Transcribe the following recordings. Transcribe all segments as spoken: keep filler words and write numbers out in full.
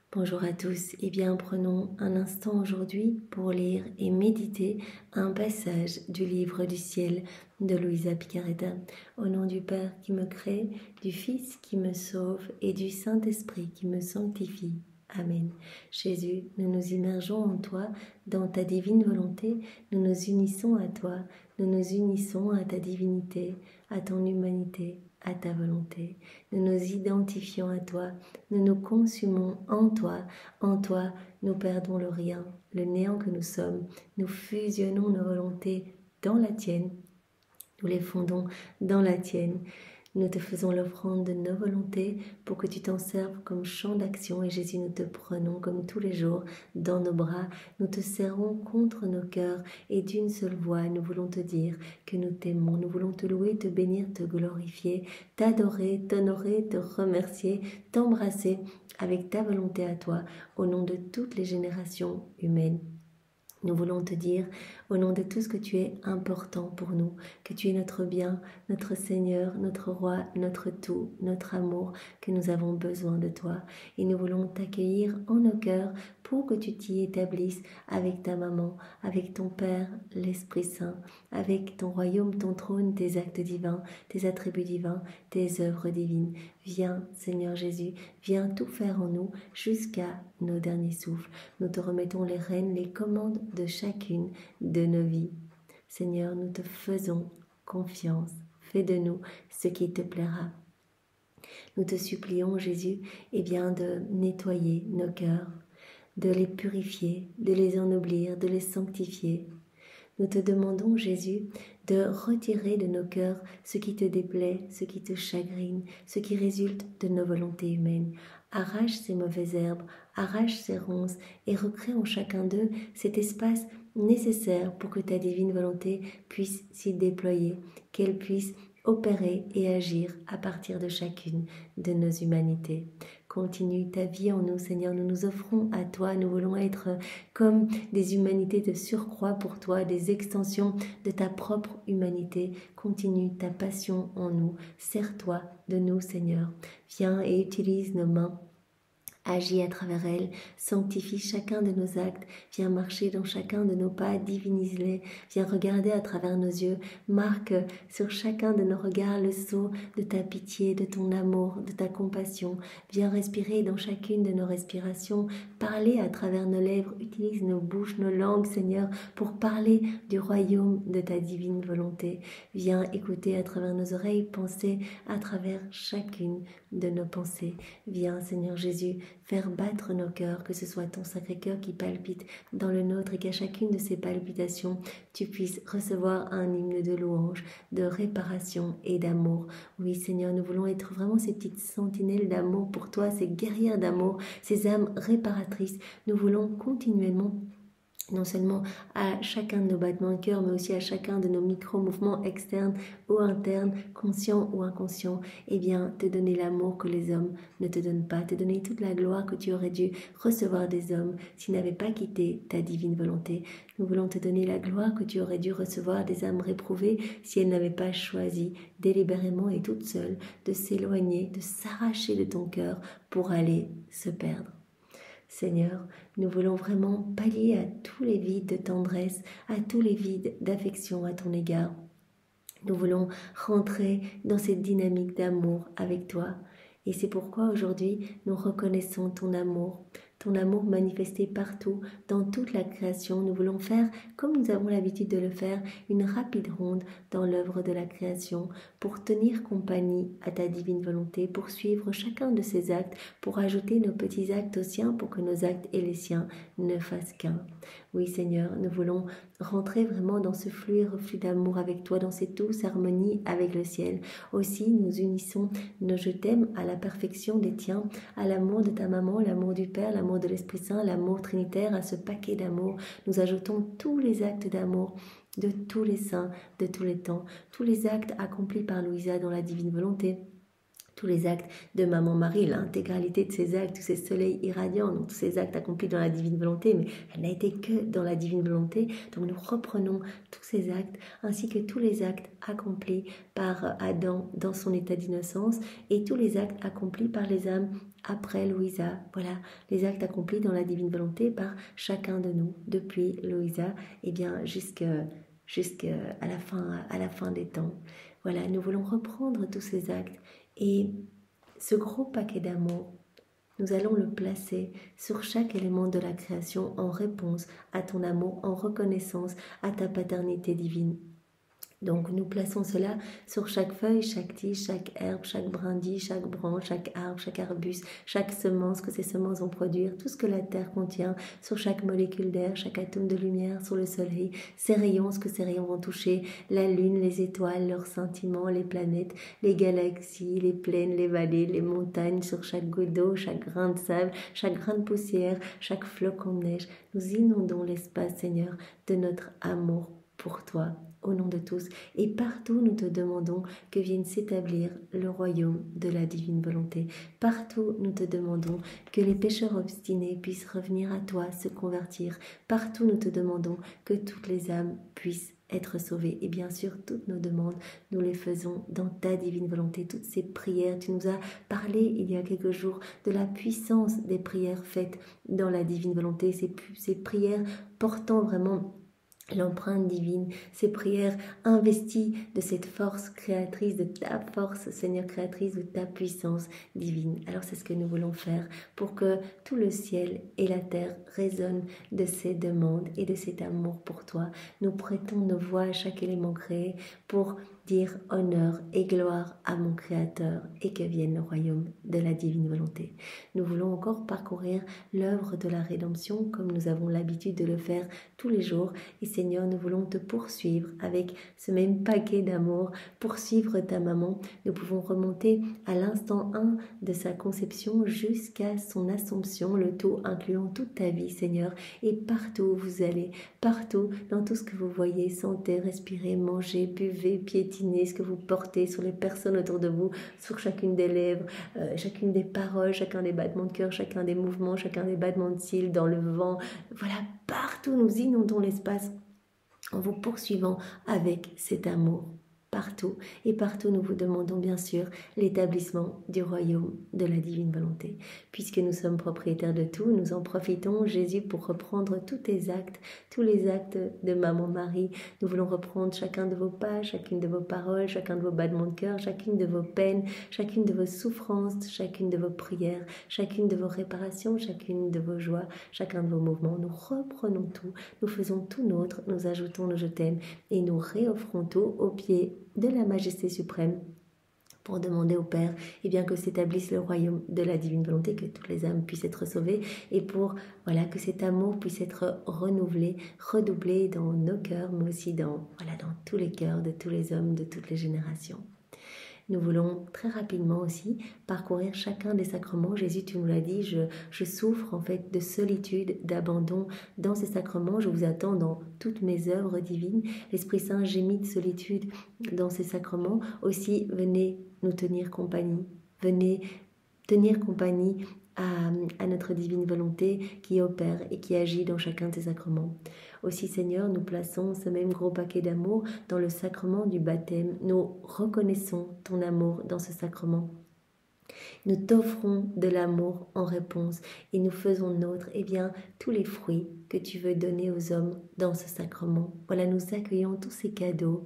Bonjour à tous, et bien prenons un instant aujourd'hui pour lire et méditer un passage du livre du ciel de Louisa Picaretta. Au nom du Père qui me crée, du Fils qui me sauve et du Saint-Esprit qui me sanctifie. Amen. Jésus, nous nous immergeons en toi, dans ta divine volonté, nous nous unissons à toi, nous nous unissons à ta divinité, à ton humanité, à ta volonté. Nous nous identifions à toi, nous nous consumons en toi, en toi nous perdons le rien, le néant que nous sommes, nous fusionnons nos volontés dans la tienne, nous les fondons dans la tienne. Nous te faisons l'offrande de nos volontés pour que tu t'en serves comme champ d'action. Et Jésus, nous te prenons comme tous les jours dans nos bras. Nous te serrons contre nos cœurs et d'une seule voix, nous voulons te dire que nous t'aimons. Nous voulons te louer, te bénir, te glorifier, t'adorer, t'honorer, te remercier, t'embrasser avec ta volonté à toi au nom de toutes les générations humaines. Nous voulons te dire, au nom de tout ce que tu es important pour nous, que tu es notre bien, notre Seigneur, notre Roi, notre tout, notre amour, que nous avons besoin de toi. Et nous voulons t'accueillir en nos cœurs pour que tu t'y établisses avec ta maman, avec ton Père, l'Esprit Saint, avec ton royaume, ton trône, tes actes divins, tes attributs divins, tes œuvres divines. Viens, Seigneur Jésus, viens tout faire en nous jusqu'à nos derniers souffles. Nous te remettons les rênes, les commandes de chacune de nos vies. Seigneur, nous te faisons confiance. Fais de nous ce qui te plaira. Nous te supplions, Jésus, eh bien, de nettoyer nos cœurs, de les purifier, de les ennoblir, de les sanctifier. Nous te demandons, Jésus, de retirer de nos cœurs ce qui te déplaît, ce qui te chagrine, ce qui résulte de nos volontés humaines. Arrache ces mauvaises herbes, arrache ces ronces et recrée en chacun d'eux cet espace nécessaire pour que ta divine volonté puisse s'y déployer, qu'elle puisse opérer et agir à partir de chacune de nos humanités. Continue ta vie en nous, Seigneur, nous nous offrons à toi, nous voulons être comme des humanités de surcroît pour toi, des extensions de ta propre humanité. Continue ta passion en nous, sers-toi de nous, Seigneur. Viens et utilise nos mains. Agis à travers elles, sanctifie chacun de nos actes, viens marcher dans chacun de nos pas, divinise-les, viens regarder à travers nos yeux, marque sur chacun de nos regards le sceau de ta pitié, de ton amour, de ta compassion, viens respirer dans chacune de nos respirations, parler à travers nos lèvres, utilise nos bouches, nos langues, Seigneur, pour parler du royaume de ta divine volonté, viens écouter à travers nos oreilles, penser à travers chacune de nos pensées, viens, Seigneur Jésus, faire battre nos cœurs, que ce soit ton Sacré-Cœur qui palpite dans le nôtre et qu'à chacune de ces palpitations, tu puisses recevoir un hymne de louange, de réparation et d'amour. Oui, Seigneur, nous voulons être vraiment ces petites sentinelles d'amour pour toi, ces guerrières d'amour, ces âmes réparatrices. Nous voulons continuellement non seulement à chacun de nos battements de cœur, mais aussi à chacun de nos micro-mouvements externes ou internes, conscients ou inconscients, eh bien, te donner l'amour que les hommes ne te donnent pas, te donner toute la gloire que tu aurais dû recevoir des hommes s'ils n'avaient pas quitté ta divine volonté. Nous voulons te donner la gloire que tu aurais dû recevoir des âmes réprouvées si elles n'avaient pas choisi délibérément et toutes seules de s'éloigner, de s'arracher de ton cœur pour aller se perdre. Seigneur, nous voulons vraiment pallier à tous les vides de tendresse, à tous les vides d'affection à ton égard. Nous voulons rentrer dans cette dynamique d'amour avec toi. Et c'est pourquoi aujourd'hui, nous reconnaissons ton amour, ton amour manifesté partout, dans toute la création. Nous voulons faire, comme nous avons l'habitude de le faire, une rapide ronde dans l'œuvre de la création pour tenir compagnie à ta divine volonté, pour suivre chacun de ces actes, pour ajouter nos petits actes aux siens, pour que nos actes et les siens ne fassent qu'un. Oui, Seigneur, nous voulons rentrer vraiment dans ce flux et reflux d'amour avec toi, dans cette douce harmonie avec le ciel. Aussi, nous unissons nos je t'aime à la perfection des tiens, à l'amour de ta maman, l'amour du Père, l'amour de l'Esprit Saint, l'amour trinitaire, à ce paquet d'amour. Nous ajoutons tous les actes d'amour de tous les saints, de tous les temps, tous les actes accomplis par Louisa dans la divine volonté, tous les actes de Maman Marie, l'intégralité de ces actes, tous ces soleils irradiants, donc tous ces actes accomplis dans la divine volonté, mais elle n'a été que dans la divine volonté. Donc nous reprenons tous ces actes, ainsi que tous les actes accomplis par Adam dans son état d'innocence, et tous les actes accomplis par les âmes après Louisa. Voilà, les actes accomplis dans la divine volonté par chacun de nous, depuis Louisa, et bien jusqu'à jusqu'à la fin, à la fin des temps. Voilà, nous voulons reprendre tous ces actes. Et ce gros paquet d'amour, nous allons le placer sur chaque élément de la création en réponse à ton amour, en reconnaissance à ta paternité divine. Donc nous plaçons cela sur chaque feuille, chaque tige, chaque herbe, chaque brindille, chaque branche, chaque arbre, chaque arbuste, chaque semence que ces semences vont produire, tout ce que la terre contient, sur chaque molécule d'air, chaque atome de lumière, sur le soleil, ses rayons, ce que ces rayons vont toucher, la lune, les étoiles, leurs sentiments, les planètes, les galaxies, les plaines, les vallées, les montagnes, sur chaque goutte d'eau, chaque grain de sable, chaque grain de poussière, chaque flocon de neige. Nous inondons l'espace, Seigneur, de notre amour pour toi, au nom de tous, et partout nous te demandons que vienne s'établir le royaume de la divine volonté. Partout nous te demandons que les pécheurs obstinés puissent revenir à toi, se convertir. Partout nous te demandons que toutes les âmes puissent être sauvées. Et bien sûr, toutes nos demandes, nous les faisons dans ta divine volonté. Toutes ces prières, tu nous as parlé il y a quelques jours de la puissance des prières faites dans la divine volonté, ces, ces prières portant vraiment l'empreinte divine, ces prières investies de cette force créatrice, de ta force, Seigneur, créatrice, de ta puissance divine. Alors c'est ce que nous voulons faire pour que tout le ciel et la terre résonnent de ces demandes et de cet amour pour toi. Nous prêtons nos voix à chaque élément créé pour dire honneur et gloire à mon Créateur et que vienne le royaume de la divine volonté. Nous voulons encore parcourir l'œuvre de la rédemption comme nous avons l'habitude de le faire tous les jours. Et Seigneur, nous voulons te poursuivre avec ce même paquet d'amour, poursuivre ta maman. Nous pouvons remonter à l'instant un de sa conception jusqu'à son assomption, le tout incluant toute ta vie, Seigneur. Et partout où vous allez, partout dans tout ce que vous voyez, sentez, respirez, mangez, buvez, piétinez, ce que vous portez sur les personnes autour de vous, sur chacune des lèvres, euh, chacune des paroles, chacun des battements de cœur, chacun des mouvements, chacun des battements de cils, dans le vent. Voilà, partout nous inondons l'espace en vous poursuivant avec cet amour. Partout et partout nous vous demandons bien sûr l'établissement du royaume de la divine volonté. Puisque nous sommes propriétaires de tout, nous en profitons, Jésus, pour reprendre tous tes actes, tous les actes de Maman Marie. Nous voulons reprendre chacun de vos pas, chacune de vos paroles, chacun de vos battements de cœur, chacune de vos peines, chacune de vos souffrances, chacune de vos prières, chacune de vos réparations, chacune de vos joies, chacun de vos mouvements. Nous reprenons tout, nous faisons tout nôtre, nous ajoutons nos je t'aime et nous réoffrons tout au pied de la majesté suprême pour demander au Père eh bien, que s'établisse le royaume de la divine volonté, que toutes les âmes puissent être sauvées et pour voilà, que cet amour puisse être renouvelé, redoublé dans nos cœurs, mais aussi dans, voilà, dans tous les cœurs de tous les hommes de toutes les générations. Nous voulons très rapidement aussi parcourir chacun des sacrements. Jésus, tu nous l'as dit, je, je souffre en fait de solitude, d'abandon dans ces sacrements. Je vous attends dans toutes mes œuvres divines. L'Esprit Saint gémit de solitude dans ces sacrements. Aussi, venez nous tenir compagnie. Venez tenir compagnie à, à notre divine volonté qui opère et qui agit dans chacun de ces sacrements. Aussi, Seigneur, nous plaçons ce même gros paquet d'amour dans le sacrement du baptême. Nous reconnaissons ton amour dans ce sacrement. Nous t'offrons de l'amour en réponse et nous faisons nôtre eh bien, tous les fruits que tu veux donner aux hommes dans ce sacrement. Voilà, nous accueillons tous ces cadeaux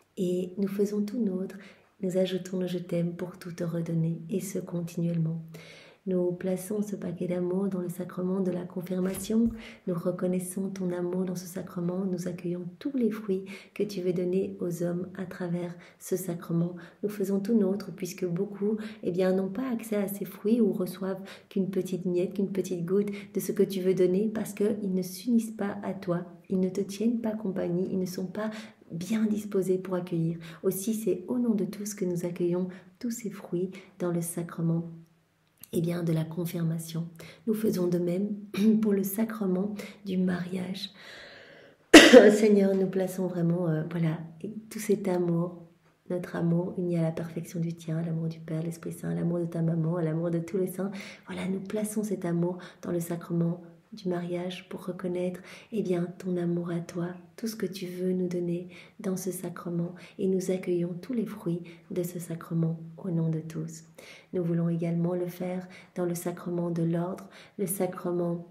et nous faisons tout nôtre. Nous ajoutons nos je t'aime pour tout te redonner et ce continuellement. Nous plaçons ce paquet d'amour dans le sacrement de la confirmation. Nous reconnaissons ton amour dans ce sacrement. Nous accueillons tous les fruits que tu veux donner aux hommes à travers ce sacrement. Nous faisons tout nôtre puisque beaucoup eh bien, n'ont pas accès à ces fruits ou reçoivent qu'une petite miette, qu'une petite goutte de ce que tu veux donner parce qu'ils ne s'unissent pas à toi. Ils ne te tiennent pas compagnie. Ils ne sont pas bien disposés pour accueillir. Aussi, c'est au nom de tous que nous accueillons tous ces fruits dans le sacrement eh bien, de la confirmation. Nous faisons de même pour le sacrement du mariage. Seigneur, nous plaçons vraiment euh, voilà, tout cet amour notre amour uni à la perfection du tien, l'amour du Père, l'Esprit Saint, l'amour de ta maman, l'amour de tous les saints. Voilà, nous plaçons cet amour dans le sacrement du mariage pour reconnaître eh bien, ton amour à toi, tout ce que tu veux nous donner dans ce sacrement et nous accueillons tous les fruits de ce sacrement au nom de tous. Nous voulons également le faire dans le sacrement de l'ordre, le sacrement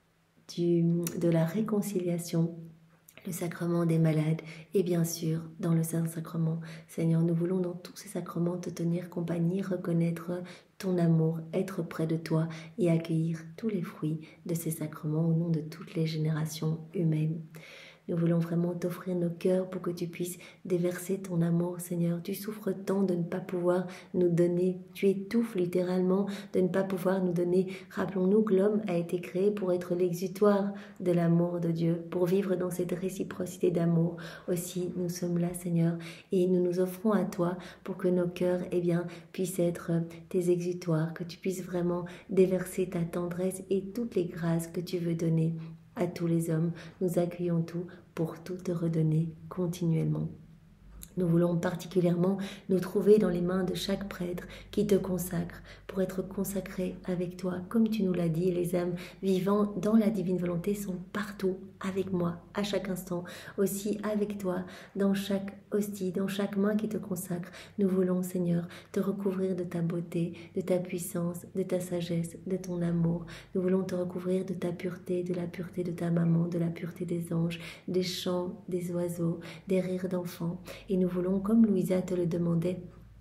du, de la réconciliation, le sacrement des malades et bien sûr dans le Saint-Sacrement. Seigneur, nous voulons dans tous ces sacrements te tenir compagnie, reconnaître ton amour, être près de toi et accueillir tous les fruits de ces sacrements au nom de toutes les générations humaines. Nous voulons vraiment t'offrir nos cœurs pour que tu puisses déverser ton amour, Seigneur. Tu souffres tant de ne pas pouvoir nous donner. Tu étouffes littéralement de ne pas pouvoir nous donner. Rappelons-nous que l'homme a été créé pour être l'exutoire de l'amour de Dieu, pour vivre dans cette réciprocité d'amour. Aussi, nous sommes là, Seigneur, et nous nous offrons à toi pour que nos cœurs, eh bien, puissent être tes exutoires, que tu puisses vraiment déverser ta tendresse et toutes les grâces que tu veux donner à tous les hommes. Nous accueillons tout pour tout te redonner continuellement. Nous voulons particulièrement nous trouver dans les mains de chaque prêtre qui te consacre pour être consacré avec toi. Comme tu nous l'as dit, les âmes vivant dans la divine volonté sont partout avec moi, à chaque instant, aussi avec toi, dans chaque hostie, dans chaque main qui te consacre. Nous voulons, Seigneur, te recouvrir de ta beauté, de ta puissance, de ta sagesse, de ton amour. Nous voulons te recouvrir de ta pureté, de la pureté de ta maman, de la pureté des anges, des chants des oiseaux, des rires d'enfants. Et nous Nous voulons, comme Louisa te le demandait,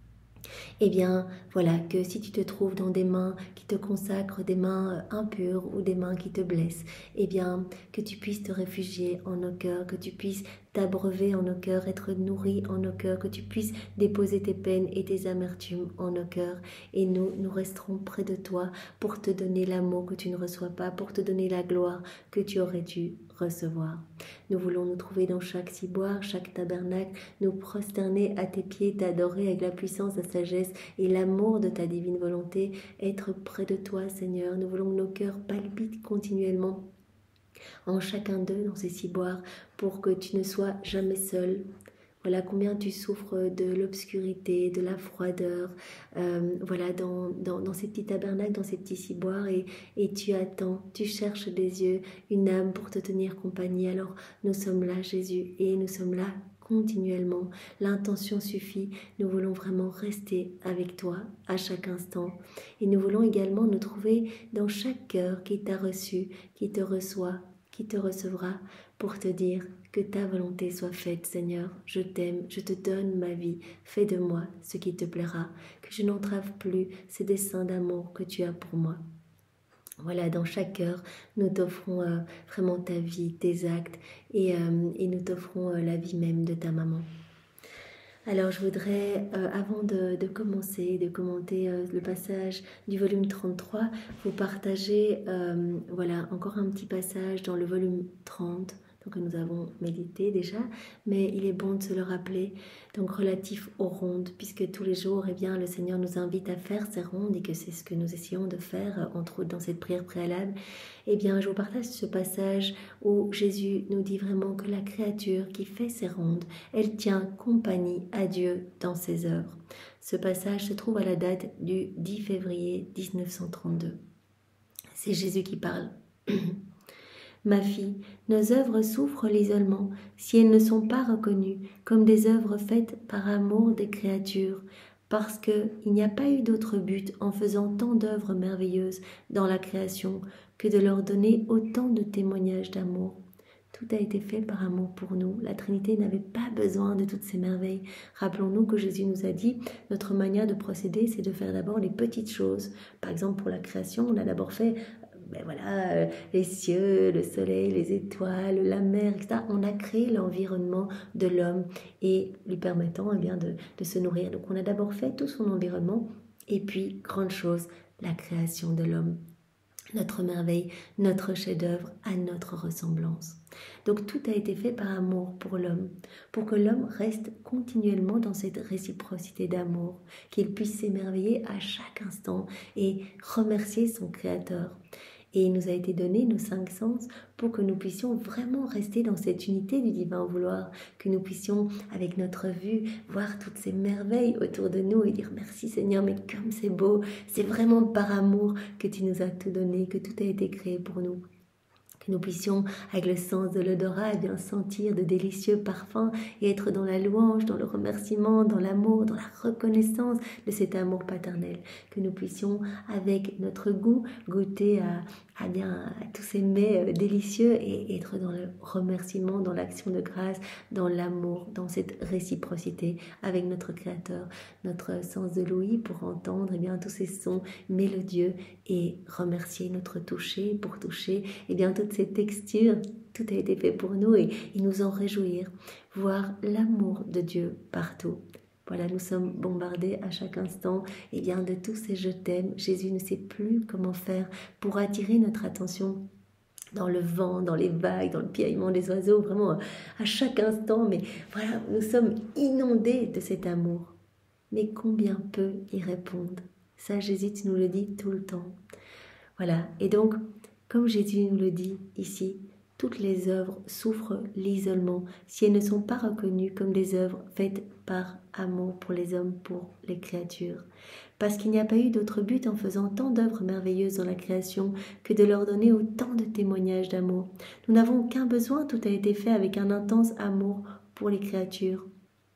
eh bien, voilà, que si tu te trouves dans des mains qui te consacrent, des mains impures ou des mains qui te blessent, eh bien, que tu puisses te réfugier en nos cœurs, que tu puisses t'abreuver en nos cœurs, être nourri en nos cœurs, que tu puisses déposer tes peines et tes amertumes en nos cœurs. Et nous, nous resterons près de toi pour te donner l'amour que tu ne reçois pas, pour te donner la gloire que tu aurais dû recevoir. Nous voulons nous trouver dans chaque ciboire, chaque tabernacle, nous prosterner à tes pieds, t'adorer avec la puissance, la sagesse et l'amour de ta divine volonté, être près de toi, Seigneur. Nous voulons que nos cœurs palpitent continuellement en chacun d'eux dans ces ciboires pour que tu ne sois jamais seul. Voilà combien tu souffres de l'obscurité, de la froideur, euh, voilà, dans, dans, dans ces petits tabernacles, dans ces petits ciboires, et, et tu attends, tu cherches des yeux, une âme pour te tenir compagnie. Alors nous sommes là, Jésus, et nous sommes là continuellement. L'intention suffit, nous voulons vraiment rester avec toi à chaque instant. Et nous voulons également nous trouver dans chaque cœur qui t'a reçu, qui te reçoit, qui te recevra, pour te dire que ta volonté soit faite, Seigneur. Je t'aime, je te donne ma vie. Fais de moi ce qui te plaira, que je n'entrave plus ces desseins d'amour que tu as pour moi. Voilà, dans chaque cœur, nous t'offrons euh, vraiment ta vie, tes actes, et, euh, et nous t'offrons euh, la vie même de ta maman. Alors je voudrais, euh, avant de, de commencer, de commenter euh, le passage du volume trente-trois, vous partager euh, voilà, encore un petit passage dans le volume trente, donc que nous avons médité déjà, mais il est bon de se le rappeler, donc relatif aux rondes, puisque tous les jours, eh bien, le Seigneur nous invite à faire ces rondes et que c'est ce que nous essayons de faire, entre autres dans cette prière préalable. Eh bien, je vous partage ce passage où Jésus nous dit vraiment que la créature qui fait ses rondes, elle tient compagnie à Dieu dans ses œuvres. Ce passage se trouve à la date du dix février mille neuf cent trente-deux. C'est Jésus qui parle. Ma fille, nos œuvres souffrent l'isolement si elles ne sont pas reconnues comme des œuvres faites par amour des créatures, parce qu'il n'y a pas eu d'autre but en faisant tant d'œuvres merveilleuses dans la création que de leur donner autant de témoignages d'amour. Tout a été fait par amour pour nous. La Trinité n'avait pas besoin de toutes ces merveilles. Rappelons-nous que Jésus nous a dit, notre manière de procéder, c'est de faire d'abord les petites choses. Par exemple, pour la création, on a d'abord fait ben voilà, euh, les cieux, le soleil, les étoiles, la mer, et cetera. On a créé l'environnement de l'homme et lui permettant eh bien, de, de se nourrir. Donc on a d'abord fait tout son environnement et puis, grande chose, la création de l'homme. Notre merveille, notre chef-d'œuvre à notre ressemblance. Donc tout a été fait par amour pour l'homme, pour que l'homme reste continuellement dans cette réciprocité d'amour, qu'il puisse s'émerveiller à chaque instant et remercier son Créateur. Et il nous a été donné nos cinq sens pour que nous puissions vraiment rester dans cette unité du divin vouloir, que nous puissions, avec notre vue, voir toutes ces merveilles autour de nous et dire merci Seigneur, mais comme c'est beau, c'est vraiment par amour que tu nous as tout donné, que tout a été créé pour nous. Que nous puissions, avec le sens de l'odorat, eh bien sentir de délicieux parfums et être dans la louange, dans le remerciement, dans l'amour, dans la reconnaissance de cet amour paternel. Que nous puissions, avec notre goût, goûter à, à, bien, à tous ces mets délicieux et être dans le remerciement, dans l'action de grâce, dans l'amour, dans cette réciprocité avec notre Créateur, notre sens de l'ouïe pour entendre eh bien, tous ces sons mélodieux et remercier notre toucher pour toucher eh bien, toutes ces textures. Tout a été fait pour nous et, et nous en réjouir, voir l'amour de Dieu partout. Voilà, nous sommes bombardés à chaque instant eh bien, de tous ces je t'aime. Jésus ne sait plus comment faire pour attirer notre attention dans le vent, dans les vagues, dans le piaillement des oiseaux, vraiment à chaque instant. Mais voilà, nous sommes inondés de cet amour. Mais combien peu y répondent? Ça, Jésus nous le dit tout le temps. Voilà, et donc, comme Jésus nous le dit ici, toutes les œuvres souffrent l'isolement si elles ne sont pas reconnues comme des œuvres faites par amour pour les hommes, pour les créatures. Parce qu'il n'y a pas eu d'autre but en faisant tant d'œuvres merveilleuses dans la création que de leur donner autant de témoignages d'amour. Nous n'avons aucun besoin, tout a été fait avec un intense amour pour les créatures.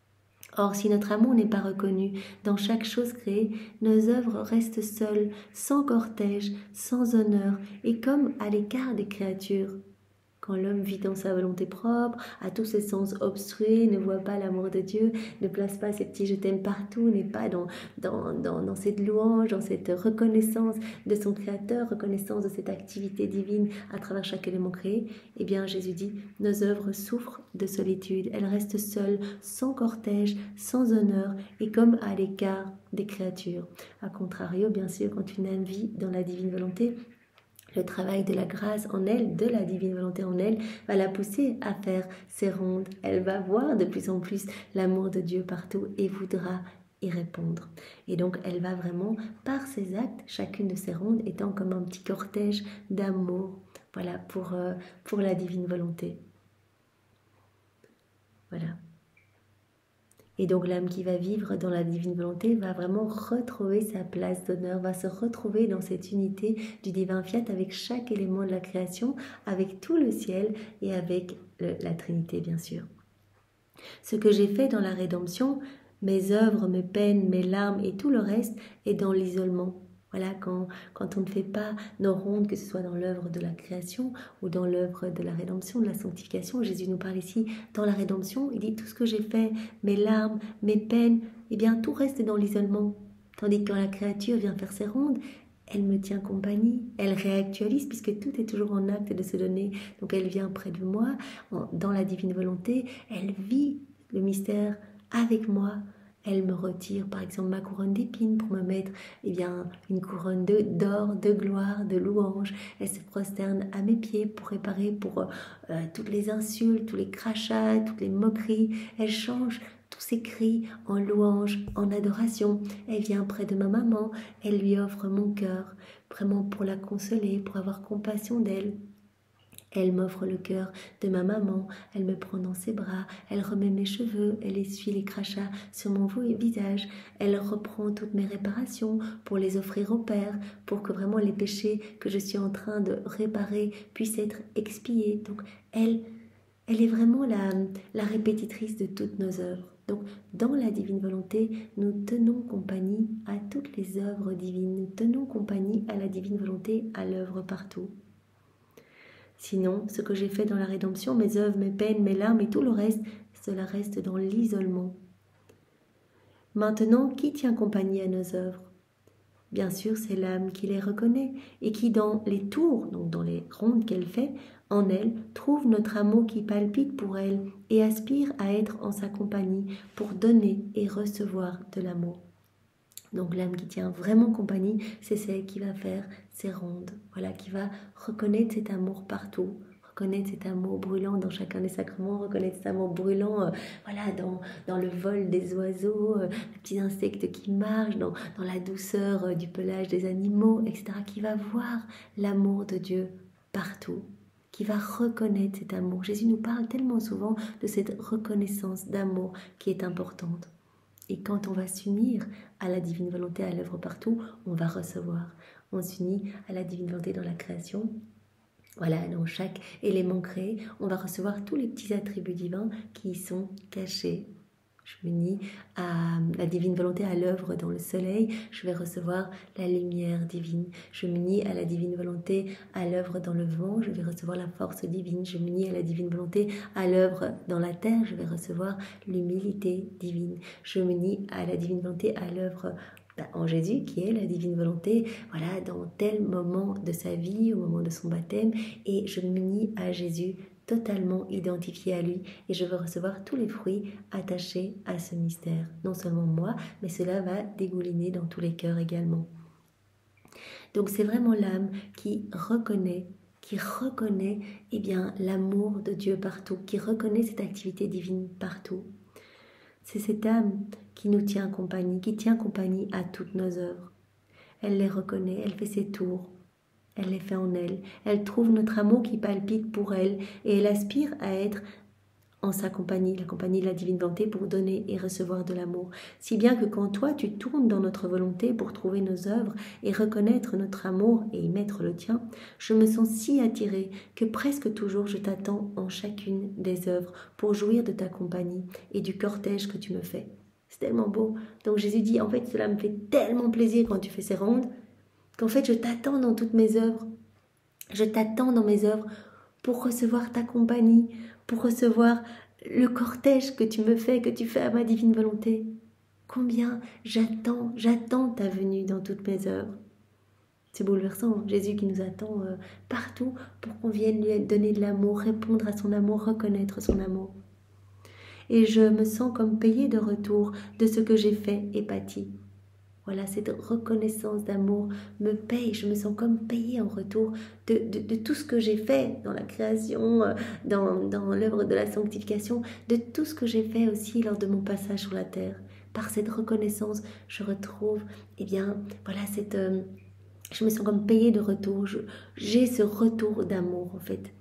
Or, si notre amour n'est pas reconnu dans chaque chose créée, nos œuvres restent seules, sans cortège, sans honneur, et comme à l'écart des créatures. Quand l'homme vit dans sa volonté propre, a tous ses sens obstrués, ne voit pas l'amour de Dieu, ne place pas ses petits je t'aime partout, n'est pas dans, dans, dans, dans cette louange, dans cette reconnaissance de son Créateur, reconnaissance de cette activité divine à travers chaque élément créé, eh bien Jésus dit, nos œuvres souffrent de solitude, elles restent seules, sans cortège, sans honneur et comme à l'écart des créatures. A contrario, bien sûr, quand une âme vit dans la divine volonté, le travail de la grâce en elle, de la divine volonté en elle, va la pousser à faire ses rondes. Elle va voir de plus en plus l'amour de Dieu partout et voudra y répondre. Et donc, elle va vraiment, par ses actes, chacune de ses rondes étant comme un petit cortège d'amour, voilà, pour, euh, pour la divine volonté. Voilà. Et donc l'âme qui va vivre dans la divine volonté va vraiment retrouver sa place d'honneur, va se retrouver dans cette unité du divin fiat avec chaque élément de la création, avec tout le ciel et avec le, la Trinité bien sûr. Ce que j'ai fait dans la rédemption, mes œuvres, mes peines, mes larmes et tout le reste est dans l'isolement. Voilà, quand, quand on ne fait pas nos rondes, que ce soit dans l'œuvre de la création ou dans l'œuvre de la rédemption, de la sanctification, Jésus nous parle ici dans la rédemption, il dit tout ce que j'ai fait, mes larmes, mes peines, eh bien tout reste dans l'isolement. Tandis que quand la créature vient faire ses rondes, elle me tient compagnie, elle réactualise puisque tout est toujours en acte de se donner. Donc elle vient près de moi, dans la divine volonté, elle vit le mystère avec moi. Elle me retire par exemple ma couronne d'épines pour me mettre eh bien, une couronne d'or, de, de gloire, de louange. Elle se prosterne à mes pieds pour réparer pour euh, toutes les insultes, tous les crachats, toutes les moqueries. Elle change tous ses cris en louange, en adoration. Elle vient près de ma maman, elle lui offre mon cœur, vraiment pour la consoler, pour avoir compassion d'elle. Elle m'offre le cœur de ma maman, elle me prend dans ses bras, elle remet mes cheveux, elle essuie les crachats sur mon visage, elle reprend toutes mes réparations pour les offrir au Père, pour que vraiment les péchés que je suis en train de réparer puissent être expiés. Donc elle, elle est vraiment la, la répétitrice de toutes nos œuvres. Donc dans la divine volonté, nous tenons compagnie à toutes les œuvres divines, nous tenons compagnie à la divine volonté, à l'œuvre partout. Sinon, ce que j'ai fait dans la rédemption, mes œuvres, mes peines, mes larmes et tout le reste, cela reste dans l'isolement. Maintenant, qui tient compagnie à nos œuvres? Bien sûr, c'est l'âme qui les reconnaît et qui, dans les tours, donc dans les rondes qu'elle fait, en elle, trouve notre amour qui palpite pour elle et aspire à être en sa compagnie pour donner et recevoir de l'amour. Donc l'âme qui tient vraiment compagnie, c'est celle qui va faire ses rondes, voilà, qui va reconnaître cet amour partout, reconnaître cet amour brûlant dans chacun des sacrements, reconnaître cet amour brûlant euh, voilà, dans, dans le vol des oiseaux, euh, les petits insectes qui marchent, dans, dans la douceur euh, du pelage des animaux, et cetera, qui va voir l'amour de Dieu partout, qui va reconnaître cet amour. Jésus nous parle tellement souvent de cette reconnaissance d'amour qui est importante. Et quand on va s'unir à la divine volonté à l'œuvre partout, on va recevoir. On s'unit à la divine volonté dans la création. Voilà, dans chaque élément créé, on va recevoir tous les petits attributs divins qui y sont cachés. Je m'unis à la divine volonté à l'œuvre dans le soleil, je vais recevoir la lumière divine. Je m'unis à la divine volonté à l'œuvre dans le vent, je vais recevoir la force divine. Je m'unis à la divine volonté à l'œuvre dans la terre, je vais recevoir l'humilité divine. Je m'unis à la divine volonté à l'œuvre en Jésus, qui est la divine volonté, voilà, dans tel moment de sa vie, au moment de son baptême, et je m'unis à Jésus totalement identifié à lui, et je veux recevoir tous les fruits attachés à ce mystère. Non seulement moi, mais cela va dégouliner dans tous les cœurs également. Donc c'est vraiment l'âme qui reconnaît, qui reconnaît eh bien, l'amour de Dieu partout, qui reconnaît cette activité divine partout. C'est cette âme qui nous tient compagnie, qui tient compagnie à toutes nos œuvres. Elle les reconnaît, elle fait ses tours, elle les fait en elle. Elle trouve notre amour qui palpite pour elle et elle aspire à être en sa compagnie, la compagnie de la divine volonté pour donner et recevoir de l'amour. Si bien que quand toi tu tournes dans notre volonté pour trouver nos œuvres et reconnaître notre amour et y mettre le tien, je me sens si attirée que presque toujours je t'attends en chacune des œuvres pour jouir de ta compagnie et du cortège que tu me fais. C'est tellement beau. Donc Jésus dit, en fait, cela me fait tellement plaisir quand tu fais ces rondes, qu'en fait, je t'attends dans toutes mes œuvres. Je t'attends dans mes œuvres pour recevoir ta compagnie, pour recevoir le cortège que tu me fais, que tu fais à ma divine volonté. Combien j'attends, j'attends ta venue dans toutes mes œuvres. C'est bouleversant, Jésus qui nous attend euh, partout pour qu'on vienne lui donner de l'amour, répondre à son amour, reconnaître son amour. Et je me sens comme payée de retour de ce que j'ai fait et pâti. Voilà, cette reconnaissance d'amour me paye, je me sens comme payée en retour de, de, de tout ce que j'ai fait dans la création, dans, dans l'œuvre de la sanctification, de tout ce que j'ai fait aussi lors de mon passage sur la terre. Par cette reconnaissance, je retrouve, eh bien, voilà, cette, euh, je me sens comme payée de retour, je, j'ai ce retour d'amour en fait.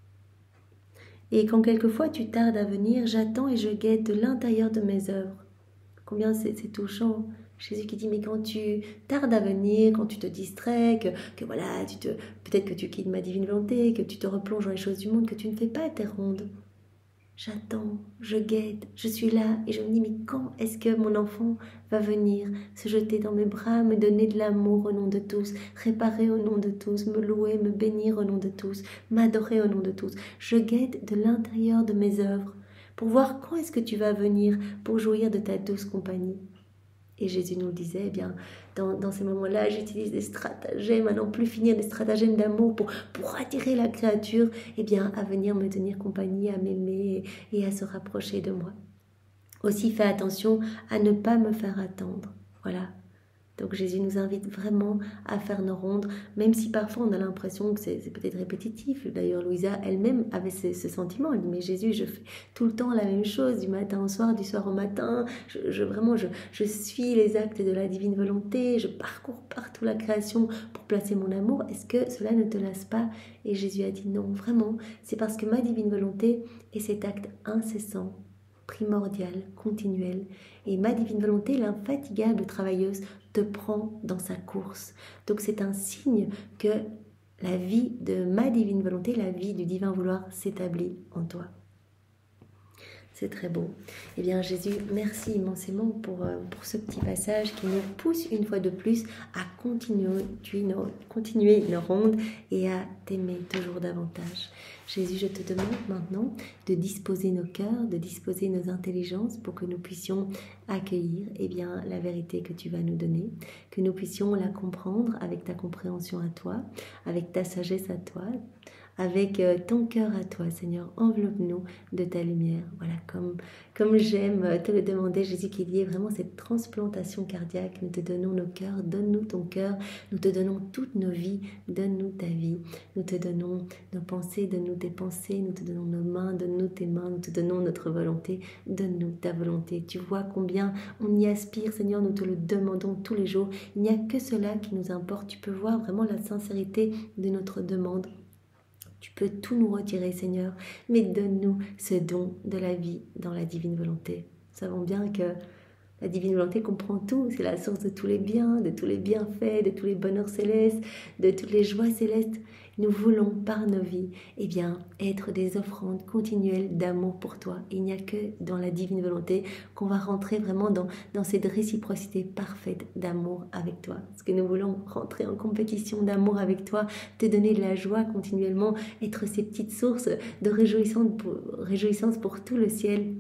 Et quand quelquefois tu tardes à venir, j'attends et je guette de l'intérieur de mes œuvres. Combien c'est, c'est touchant. Jésus qui dit, mais quand tu tardes à venir, quand tu te distrais, que, que voilà, tu te, peut-être que tu quittes ma divine volonté, que tu te replonges dans les choses du monde, que tu ne fais pas tes rondes. J'attends, je guette, je suis là et je me dis, mais quand est-ce que mon enfant va venir se jeter dans mes bras, me donner de l'amour au nom de tous, réparer au nom de tous, me louer, me bénir au nom de tous, m'adorer au nom de tous. Je guette de l'intérieur de mes œuvres pour voir quand est-ce que tu vas venir pour jouir de ta douce compagnie. Et Jésus nous le disait, eh bien, dans, dans ces moments-là, j'utilise des stratagèmes, à n'en plus finir, des stratagèmes d'amour pour, pour attirer la créature eh bien, à venir me tenir compagnie, à m'aimer et, et à se rapprocher de moi. Aussi, fais attention à ne pas me faire attendre. Voilà. Donc Jésus nous invite vraiment à faire nos rondes, même si parfois on a l'impression que c'est, c'est peut-être répétitif. D'ailleurs, Louisa elle-même avait ce, ce sentiment. Elle dit, mais Jésus, je fais tout le temps la même chose, du matin au soir, du soir au matin. Je, je, vraiment, je, je suis les actes de la divine volonté, je parcours partout la création pour placer mon amour. Est-ce que cela ne te lasse pas? Et Jésus a dit, non, vraiment, c'est parce que ma divine volonté est cet acte incessant, primordial, continuel. Et ma divine volonté, l'infatigable travailleuse, te prend dans sa course. Donc c'est un signe que la vie de ma divine volonté, la vie du divin vouloir s'établit en toi. C'est très beau. Eh bien Jésus, merci immensément pour, pour ce petit passage qui nous pousse une fois de plus à continuer nos, continuer nos rondes et à t'aimer toujours davantage. Jésus, je te demande maintenant de disposer nos cœurs, de disposer nos intelligences pour que nous puissions accueillir eh bien, la vérité que tu vas nous donner, que nous puissions la comprendre avec ta compréhension à toi, avec ta sagesse à toi, avec euh, ton cœur à toi, Seigneur. Enveloppe-nous de ta lumière. Voilà, comme, comme j'aime te le demander, Jésus, qu'il y ait vraiment cette transplantation cardiaque. Nous te donnons nos cœurs, donne-nous ton cœur. Nous te donnons toutes nos vies, donne-nous ta vie. Nous te donnons nos pensées, donne-nous tes pensées. Nous te donnons nos mains, donne-nous tes mains. Nous te donnons notre volonté, donne-nous ta volonté. Tu vois combien on y aspire, Seigneur, nous te le demandons tous les jours. Il n'y a que cela qui nous importe. Tu peux voir vraiment la sincérité de notre demande. Tu peux tout nous retirer, Seigneur, mais donne-nous ce don de la vie dans la divine volonté. Nous savons bien que la divine volonté comprend tout. C'est la source de tous les biens, de tous les bienfaits, de tous les bonheurs célestes, de toutes les joies célestes. Nous voulons, par nos vies, eh bien, être des offrandes continuelles d'amour pour toi. Il n'y a que dans la divine volonté qu'on va rentrer vraiment dans, dans cette réciprocité parfaite d'amour avec toi. Parce que nous voulons rentrer en compétition d'amour avec toi, te donner de la joie continuellement, être ces petites sources de réjouissance pour, réjouissance pour tout le ciel.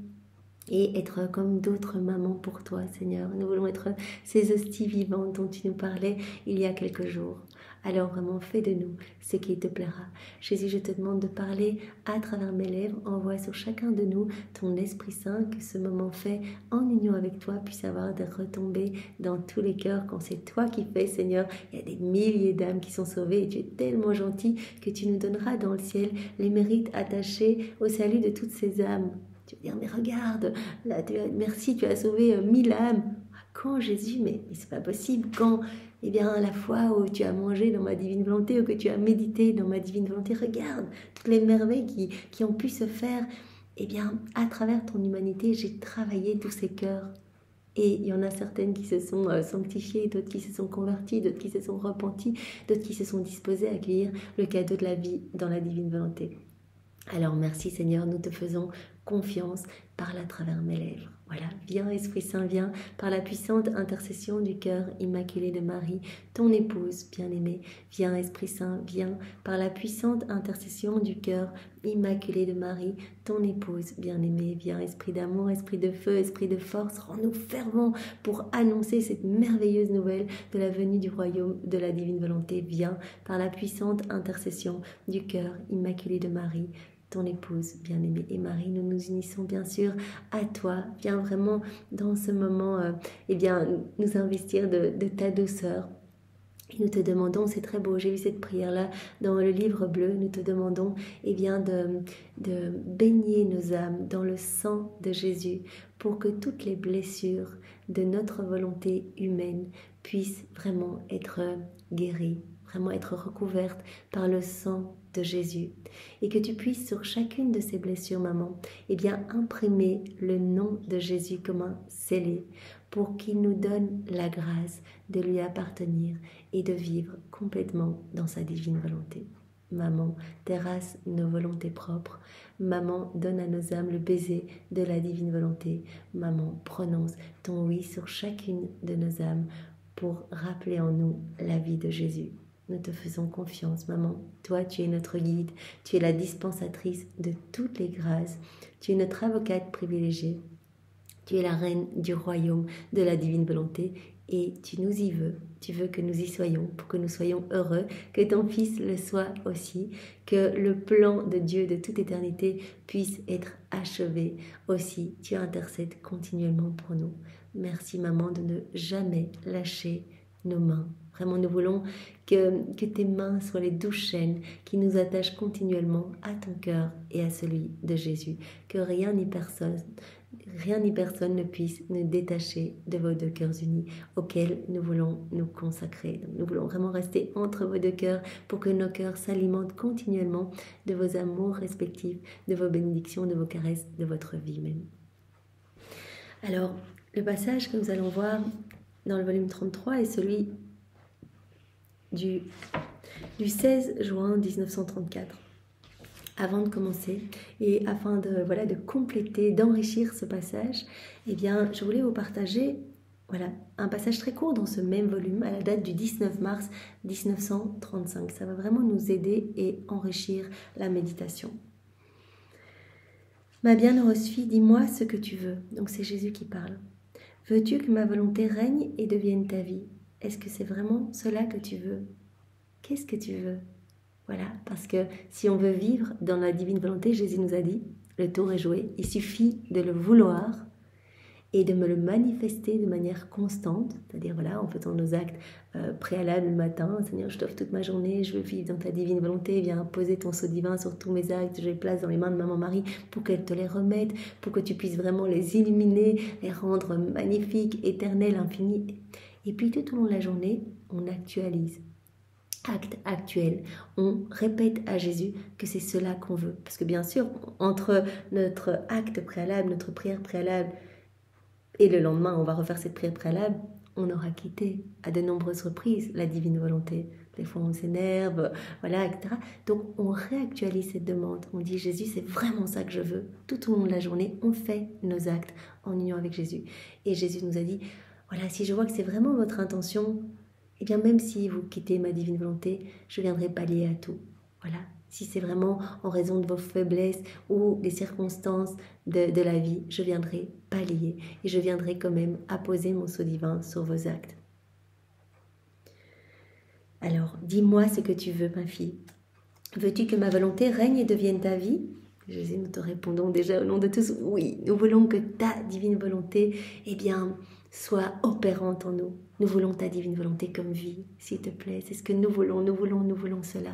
Et être comme d'autres mamans pour toi, Seigneur. Nous voulons être ces hosties vivantes dont tu nous parlais il y a quelques jours. Alors vraiment, fais de nous ce qui te plaira. Jésus, je te demande de parler à travers mes lèvres. Envoie sur chacun de nous ton Esprit Saint, que ce moment fait en union avec toi puisse avoir des retombées dans tous les cœurs. Quand c'est toi qui fais, Seigneur, il y a des milliers d'âmes qui sont sauvées et tu es tellement gentil que tu nous donneras dans le ciel les mérites attachés au salut de toutes ces âmes. Tu vas dire, mais regarde, là, tu as, merci, tu as sauvé euh, mille âmes. Quand, Jésus? Mais, mais c'est pas possible. Quand? Eh bien, la fois où tu as mangé dans ma divine volonté, ou que tu as médité dans ma divine volonté, regarde toutes les merveilles qui, qui ont pu se faire. Eh bien, à travers ton humanité, j'ai travaillé tous ces cœurs. Et il y en a certaines qui se sont euh, sanctifiées, d'autres qui se sont converties, d'autres qui se sont repenties, d'autres qui se sont disposées à accueillir le cadeau de la vie dans la divine volonté. Alors merci Seigneur, nous te faisons confiance, parle à travers mes lèvres. Voilà, viens Esprit Saint, viens par la puissante intercession du cœur immaculé de Marie, ton épouse bien-aimée. Viens Esprit Saint, viens par la puissante intercession du cœur immaculé de Marie, ton épouse bien-aimée. Viens Esprit d'amour, Esprit de feu, Esprit de force, rends-nous fervents pour annoncer cette merveilleuse nouvelle de la venue du royaume de la divine volonté. Viens par la puissante intercession du cœur immaculé de Marie, ton épouse bien-aimée. Et Marie, nous nous unissons bien sûr à toi. Viens vraiment dans ce moment euh, eh bien, nous investir de, de ta douceur. Et nous te demandons, c'est très beau, j'ai vu cette prière-là dans le livre bleu, nous te demandons eh bien, de, de baigner nos âmes dans le sang de Jésus pour que toutes les blessures de notre volonté humaine puissent vraiment être guéries, vraiment être recouvertes par le sang de Jésus. Et que tu puisses sur chacune de ces blessures, maman, eh bien, imprimer le nom de Jésus comme un scellé pour qu'il nous donne la grâce de lui appartenir et de vivre complètement dans sa divine volonté. Maman, terrasse nos volontés propres. Maman, donne à nos âmes le baiser de la divine volonté. Maman, prononce ton oui sur chacune de nos âmes pour rappeler en nous la vie de Jésus. Nous te faisons confiance, maman. Toi, tu es notre guide. Tu es la dispensatrice de toutes les grâces. Tu es notre avocate privilégiée. Tu es la reine du royaume de la divine volonté et tu nous y veux. Tu veux que nous y soyons pour que nous soyons heureux, que ton Fils le soit aussi, que le plan de Dieu de toute éternité puisse être achevé aussi. Tu intercèdes continuellement pour nous. Merci, maman, de ne jamais lâcher nos mains. Vraiment, nous voulons que, que tes mains soient les douze chaînes qui nous attachent continuellement à ton cœur et à celui de Jésus. Que rien ni personne, rien ni personne ne puisse nous détacher de vos deux cœurs unis auxquels nous voulons nous consacrer. Donc, nous voulons vraiment rester entre vos deux cœurs pour que nos cœurs s'alimentent continuellement de vos amours respectifs, de vos bénédictions, de vos caresses, de votre vie même. Alors, le passage que nous allons voir dans le volume trente-trois est celui du, du seize juin mille neuf cent trente-quatre. Avant de commencer et afin de, voilà, de compléter, d'enrichir ce passage, eh bien, je voulais vous partager voilà, un passage très court dans ce même volume à la date du dix-neuf mars mille neuf cent trente-cinq. Ça va vraiment nous aider et enrichir la méditation. Ma bienheureuse fille, dis-moi ce que tu veux. Donc c'est Jésus qui parle. Veux-tu que ma volonté règne et devienne ta vie? Est-ce que c'est vraiment cela que tu veux? Qu'est-ce que tu veux? Voilà, parce que si on veut vivre dans la divine volonté, Jésus nous a dit, le tour est joué, il suffit de le vouloir et de me le manifester de manière constante, c'est-à-dire voilà, en faisant nos actes euh, préalables le matin, Seigneur, je t'offre toute ma journée, je veux vivre dans ta divine volonté, viens poser ton sceau divin sur tous mes actes, je les place dans les mains de Maman Marie pour qu'elle te les remette, pour que tu puisses vraiment les illuminer, les rendre magnifiques, éternels, infinis. Et puis tout au long de la journée, on actualise. Acte actuel, on répète à Jésus que c'est cela qu'on veut. Parce que bien sûr, entre notre acte préalable, notre prière préalable, et le lendemain, on va refaire cette prière préalable, on aura quitté à de nombreuses reprises la divine volonté. Des fois, on s'énerve, voilà, et cetera. Donc, on réactualise cette demande. On dit, Jésus, c'est vraiment ça que je veux. Tout au long de la journée, on fait nos actes en union avec Jésus. Et Jésus nous a dit, voilà, si je vois que c'est vraiment votre intention, eh bien, même si vous quittez ma divine volonté, je viendrai pallier à tout. Voilà. Si c'est vraiment en raison de vos faiblesses ou des circonstances de, de la vie, je viendrai pallier et je viendrai quand même apposer mon sceau divin sur vos actes. Alors, dis-moi ce que tu veux, ma fille. Veux-tu que ma volonté règne et devienne ta vie? Jésus, nous te répondons déjà au nom de tous, oui, nous voulons que ta divine volonté, eh bien, soit opérante en nous. Nous voulons ta divine volonté comme vie, s'il te plaît. C'est ce que nous voulons, nous voulons, nous voulons cela.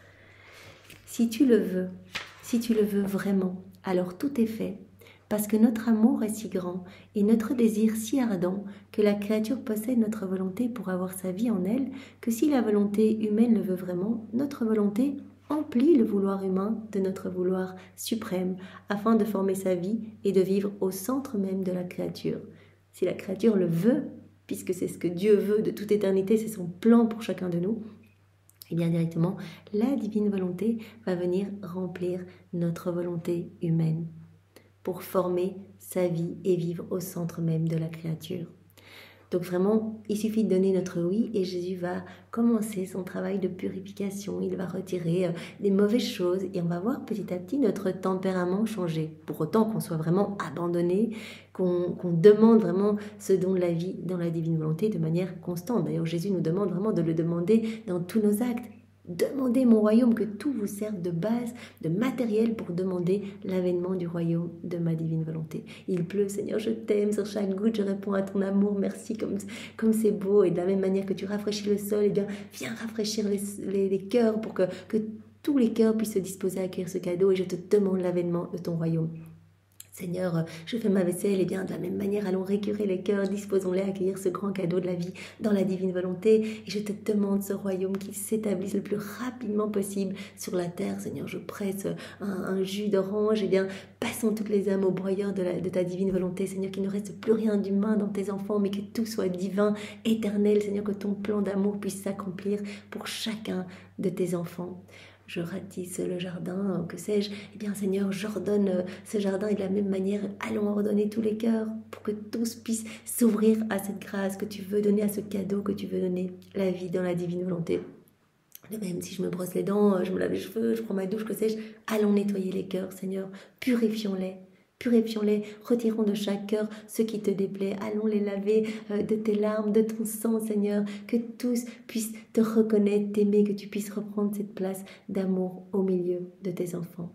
Si tu le veux, si tu le veux vraiment, alors tout est fait, parce que notre amour est si grand et notre désir si ardent que la créature possède notre volonté pour avoir sa vie en elle, que si la volonté humaine le veut vraiment, notre volonté emplit le vouloir humain de notre vouloir suprême, afin de former sa vie et de vivre au centre même de la créature. Si la créature le veut, puisque c'est ce que Dieu veut de toute éternité, c'est son plan pour chacun de nous, et bien directement, la divine volonté va venir remplir notre volonté humaine pour former sa vie et vivre au centre même de la créature. Donc vraiment, il suffit de donner notre oui et Jésus va commencer son travail de purification. Il va retirer euh, des mauvaises choses et on va voir petit à petit notre tempérament changer. Pour autant qu'on soit vraiment abandonné, qu'on qu'on demande vraiment ce don de la vie dans la divine volonté de manière constante. D'ailleurs, Jésus nous demande vraiment de le demander dans tous nos actes. Demandez mon royaume, que tout vous serve de base, de matériel pour demander l'avènement du royaume de ma divine volonté. Il pleut, Seigneur, je t'aime, sur chaque goutte, je réponds à ton amour, merci, comme comme c'est beau. Et de la même manière que tu rafraîchis le sol, eh bien, viens rafraîchir les, les, les cœurs pour que, que tous les cœurs puissent se disposer à accueillir ce cadeau. Et je te demande l'avènement de ton royaume. Seigneur, je fais ma vaisselle, et bien de la même manière, allons récurer les cœurs, disposons-les à accueillir ce grand cadeau de la vie dans la divine volonté. Et je te demande ce royaume qui s'établisse le plus rapidement possible sur la terre. Seigneur, je presse un, un jus d'orange, et bien passons toutes les âmes au broyeur de, la, de ta divine volonté. Seigneur, qu'il ne reste plus rien d'humain dans tes enfants, mais que tout soit divin, éternel. Seigneur, que ton plan d'amour puisse s'accomplir pour chacun de tes enfants. Je ratisse le jardin, que sais-je, eh bien Seigneur, j'ordonne ce jardin et de la même manière, allons ordonner tous les cœurs pour que tous puissent s'ouvrir à cette grâce que tu veux donner, à ce cadeau que tu veux donner, la vie dans la divine volonté. De même, si je me brosse les dents, je me lave les cheveux, je prends ma douche, que sais-je, allons nettoyer les cœurs, Seigneur, purifions-les. Purifions-les, retirons de chaque cœur ce qui te déplaît. Allons les laver de tes larmes, de ton sang, Seigneur. Que tous puissent te reconnaître, t'aimer, que tu puisses reprendre cette place d'amour au milieu de tes enfants.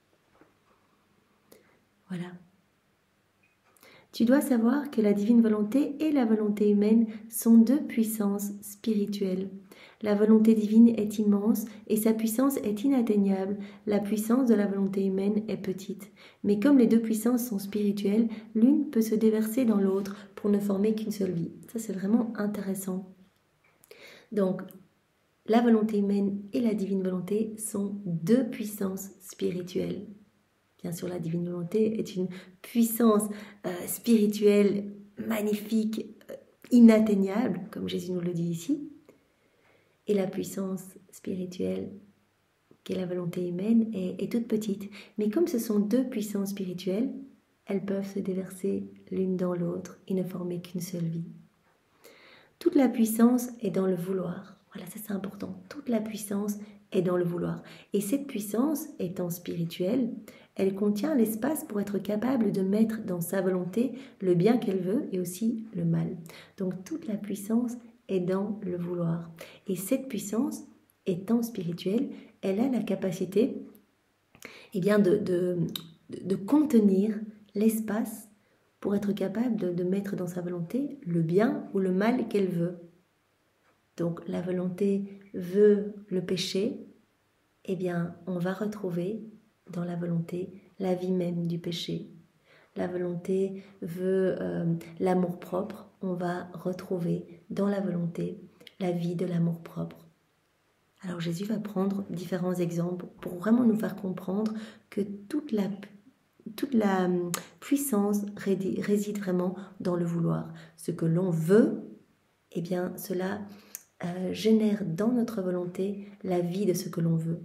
Voilà. Tu dois savoir que la divine volonté et la volonté humaine sont deux puissances spirituelles. La volonté divine est immense et sa puissance est inatteignable. La puissance de la volonté humaine est petite. Mais comme les deux puissances sont spirituelles, l'une peut se déverser dans l'autre pour ne former qu'une seule vie. Ça, c'est vraiment intéressant. Donc, la volonté humaine et la divine volonté sont deux puissances spirituelles. Bien sûr, la divine volonté est une puissance euh, spirituelle magnifique, euh, inatteignable, comme Jésus nous le dit ici. Et la puissance spirituelle, qui est la volonté humaine, est, est toute petite. Mais comme ce sont deux puissances spirituelles, elles peuvent se déverser l'une dans l'autre et ne former qu'une seule vie. Toute la puissance est dans le vouloir. Voilà, ça c'est important. Toute la puissance est dans le vouloir. Et cette puissance, étant spirituelle, elle contient l'espace pour être capable de mettre dans sa volonté le bien qu'elle veut et aussi le mal. Donc toute la puissance est dans le vouloir. Et cette puissance, étant spirituelle, elle a la capacité eh bien, de, de, de contenir l'espace pour être capable de, de mettre dans sa volonté le bien ou le mal qu'elle veut. Donc la volonté veut le péché, eh bien on va retrouver dans la volonté la vie même du péché. La volonté veut euh, l'amour-propre, on va retrouver dans la volonté la vie de l'amour-propre. Alors Jésus va prendre différents exemples pour vraiment nous faire comprendre que toute la, toute la puissance réside vraiment dans le vouloir. Ce que l'on veut, eh bien cela euh, génère dans notre volonté la vie de ce que l'on veut.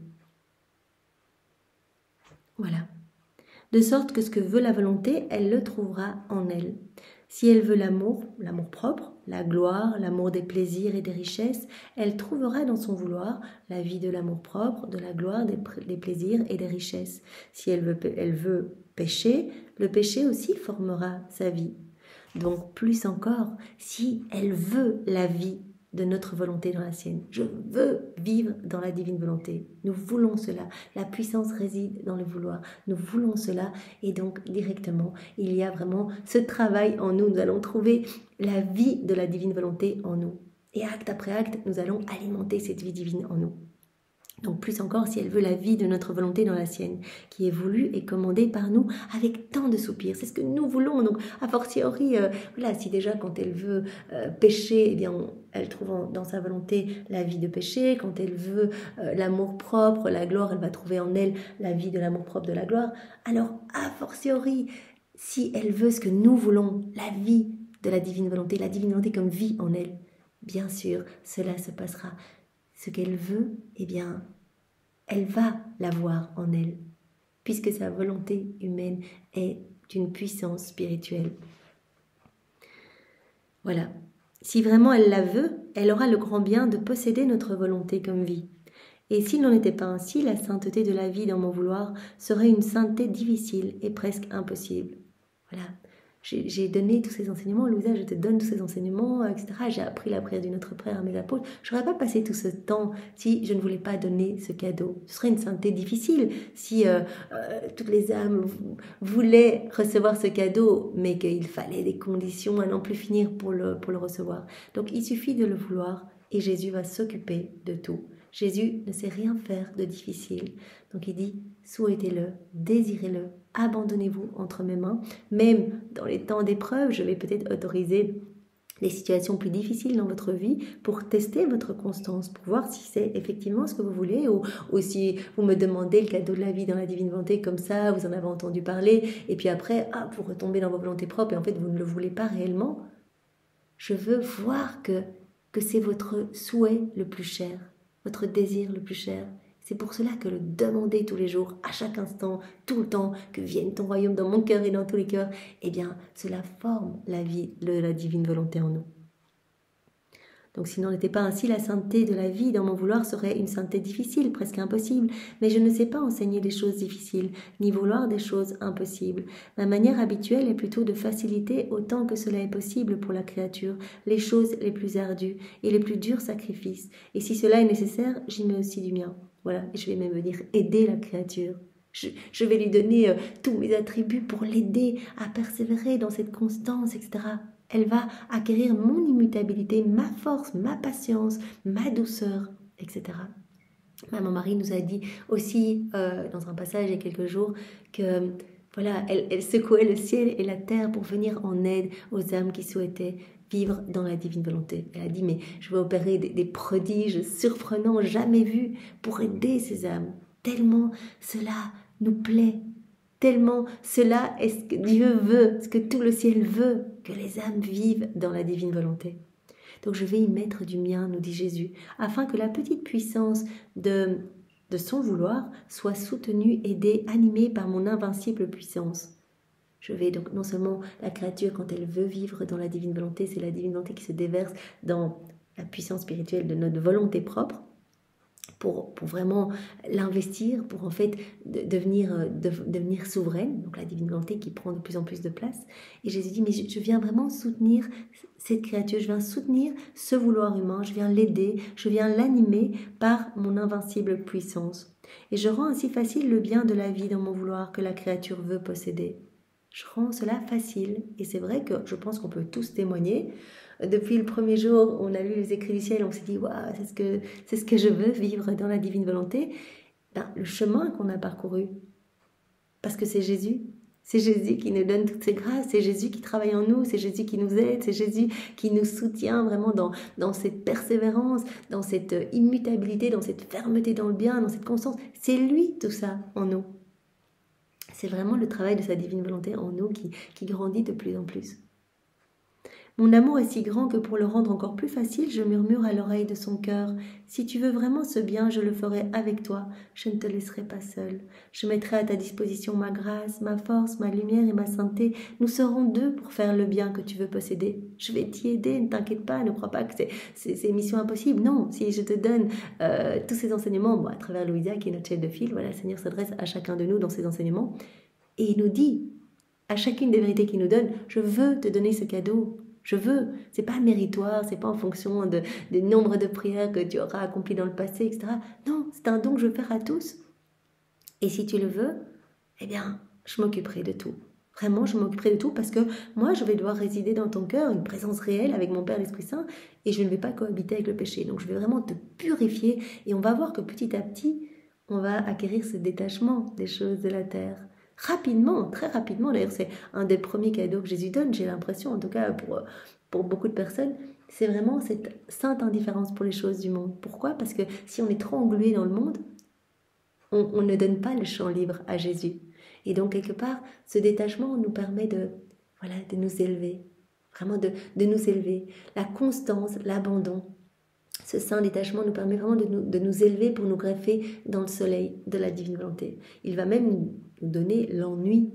Voilà. De sorte que ce que veut la volonté, elle le trouvera en elle. Si elle veut l'amour, l'amour propre, la gloire, l'amour des plaisirs et des richesses, elle trouvera dans son vouloir la vie de l'amour propre, de la gloire, des, des plaisirs et des richesses. Si elle veut, elle veut pécher, le péché aussi formera sa vie. Donc plus encore, si elle veut la vie de notre volonté dans la sienne. Je veux vivre dans la divine volonté. Nous voulons cela. La puissance réside dans le vouloir. Nous voulons cela et donc directement, il y a vraiment ce travail en nous. Nous allons trouver la vie de la divine volonté en nous. Et acte après acte, nous allons alimenter cette vie divine en nous. Donc plus encore si elle veut la vie de notre volonté dans la sienne, qui est voulue et commandée par nous avec tant de soupirs. C'est ce que nous voulons. Donc a fortiori, euh, voilà, si déjà quand elle veut euh, pécher, eh bien on, elle trouve en, dans sa volonté la vie de péché. Quand elle veut euh, l'amour propre, la gloire, elle va trouver en elle la vie de l'amour propre, de la gloire. Alors a fortiori, si elle veut ce que nous voulons, la vie de la divine volonté, la divine volonté comme vie en elle, bien sûr, cela se passera. Ce qu'elle veut, eh bien, elle va l'avoir en elle, puisque sa volonté humaine est d'une puissance spirituelle. Voilà. Si vraiment elle la veut, elle aura le grand bien de posséder notre volonté comme vie. Et s'il n'en était pas ainsi, la sainteté de la vie dans mon vouloir serait une sainteté difficile et presque impossible. Voilà. J'ai donné tous ces enseignements, Louisa, je te donne tous ces enseignements, et cetera. J'ai appris la prière du Notre Père à mes apôtres. Je n'aurais pas passé tout ce temps si je ne voulais pas donner ce cadeau. Ce serait une sainteté difficile si euh, euh, toutes les âmes voulaient recevoir ce cadeau, mais qu'il fallait des conditions à n'en plus finir pour le, pour le recevoir. Donc il suffit de le vouloir et Jésus va s'occuper de tout. Jésus ne sait rien faire de difficile. Donc il dit, souhaitez-le, désirez-le, abandonnez-vous entre mes mains. Même dans les temps d'épreuve, je vais peut-être autoriser des situations plus difficiles dans votre vie pour tester votre constance, pour voir si c'est effectivement ce que vous voulez ou, ou si vous me demandez le cadeau de la vie dans la divine volonté comme ça, vous en avez entendu parler et puis après, ah, vous retombez dans vos volontés propres et en fait vous ne le voulez pas réellement. Je veux voir que, que c'est votre souhait le plus cher, votre désir le plus cher. C'est pour cela que le demander tous les jours, à chaque instant, tout le temps, que vienne ton royaume dans mon cœur et dans tous les cœurs, eh bien, cela forme la vie de la divine volonté en nous. Donc, s'il n'en était pas ainsi, la sainteté de la vie dans mon vouloir serait une sainteté difficile, presque impossible. Mais je ne sais pas enseigner des choses difficiles, ni vouloir des choses impossibles. Ma manière habituelle est plutôt de faciliter autant que cela est possible pour la créature les choses les plus ardues et les plus durs sacrifices. Et si cela est nécessaire, j'y mets aussi du mien. Voilà, je vais même venir aider la créature. Je, je vais lui donner euh, tous mes attributs pour l'aider à persévérer dans cette constance, et cetera. Elle va acquérir mon immutabilité, ma force, ma patience, ma douceur, et cetera. Maman Marie nous a dit aussi euh, dans un passage il y a quelques jours que voilà, elle, elle secouait le ciel et la terre pour venir en aide aux âmes qui souhaitaient vivre dans la divine volonté. Elle a dit, mais je vais opérer des, des prodiges surprenants, jamais vus, pour aider ces âmes. Tellement cela nous plaît, tellement cela est ce que Dieu veut, ce que tout le ciel veut, que les âmes vivent dans la divine volonté. Donc je vais y mettre du mien, nous dit Jésus, afin que la petite puissance de, de son vouloir soit soutenue, aidée, animée par mon invincible puissance. Je vais donc non seulement la créature, quand elle veut vivre dans la divine volonté, c'est la divine volonté qui se déverse dans la puissance spirituelle de notre volonté propre, pour, pour vraiment l'investir, pour en fait de, devenir, de, devenir souveraine, donc la divine volonté qui prend de plus en plus de place. Et Jésus dit, mais je, je viens vraiment soutenir cette créature, je viens soutenir ce vouloir humain, je viens l'aider, je viens l'animer par mon invincible puissance. Et je rends ainsi facile le bien de la vie dans mon vouloir que la créature veut posséder. Je rends cela facile. Et c'est vrai que je pense qu'on peut tous témoigner. Depuis le premier jour, on a lu les écrits du ciel, on s'est dit, waouh, c'est ce que, c'est ce que je veux, vivre dans la divine volonté. Ben, le chemin qu'on a parcouru, parce que c'est Jésus. C'est Jésus qui nous donne toutes ces grâces, c'est Jésus qui travaille en nous, c'est Jésus qui nous aide, c'est Jésus qui nous soutient vraiment dans, dans cette persévérance, dans cette immutabilité, dans cette fermeté dans le bien, dans cette constance. C'est lui tout ça en nous. C'est vraiment le travail de sa divine volonté en nous qui, qui grandit de plus en plus. Mon amour est si grand que pour le rendre encore plus facile, je murmure à l'oreille de son cœur. Si tu veux vraiment ce bien, je le ferai avec toi. Je ne te laisserai pas seule. Je mettrai à ta disposition ma grâce, ma force, ma lumière et ma sainteté. Nous serons deux pour faire le bien que tu veux posséder. Je vais t'y aider, ne t'inquiète pas, ne crois pas que c'est, c'est, c'est mission impossible. Non, si je te donne euh, tous ces enseignements, bon, à travers Louisa qui est notre chef de file, voilà, le Seigneur s'adresse à chacun de nous dans ses enseignements. Et il nous dit, à chacune des vérités qu'il nous donne, je veux te donner ce cadeau. Je veux, c'est pas méritoire, c'est pas en fonction de, du nombre de prières que tu auras accomplies dans le passé, et cetera. Non, c'est un don que je veux faire à tous. Et si tu le veux, eh bien, je m'occuperai de tout. Vraiment, je m'occuperai de tout parce que moi, je vais devoir résider dans ton cœur, une présence réelle avec mon Père l'Esprit Saint, et je ne vais pas cohabiter avec le péché. Donc, je vais vraiment te purifier et on va voir que petit à petit, on va acquérir ce détachement des choses de la terre. Rapidement, très rapidement, d'ailleurs c'est un des premiers cadeaux que Jésus donne, j'ai l'impression, en tout cas pour, pour beaucoup de personnes, c'est vraiment cette sainte indifférence pour les choses du monde. Pourquoi ? Parce que si on est trop englué dans le monde, on, on ne donne pas le champ libre à Jésus. Et donc quelque part, ce détachement nous permet de, voilà, de nous élever, vraiment de, de nous élever. La constance, l'abandon, ce saint détachement nous permet vraiment de nous, de nous élever pour nous greffer dans le soleil de la divine volonté. Il va même nous donner l'ennui,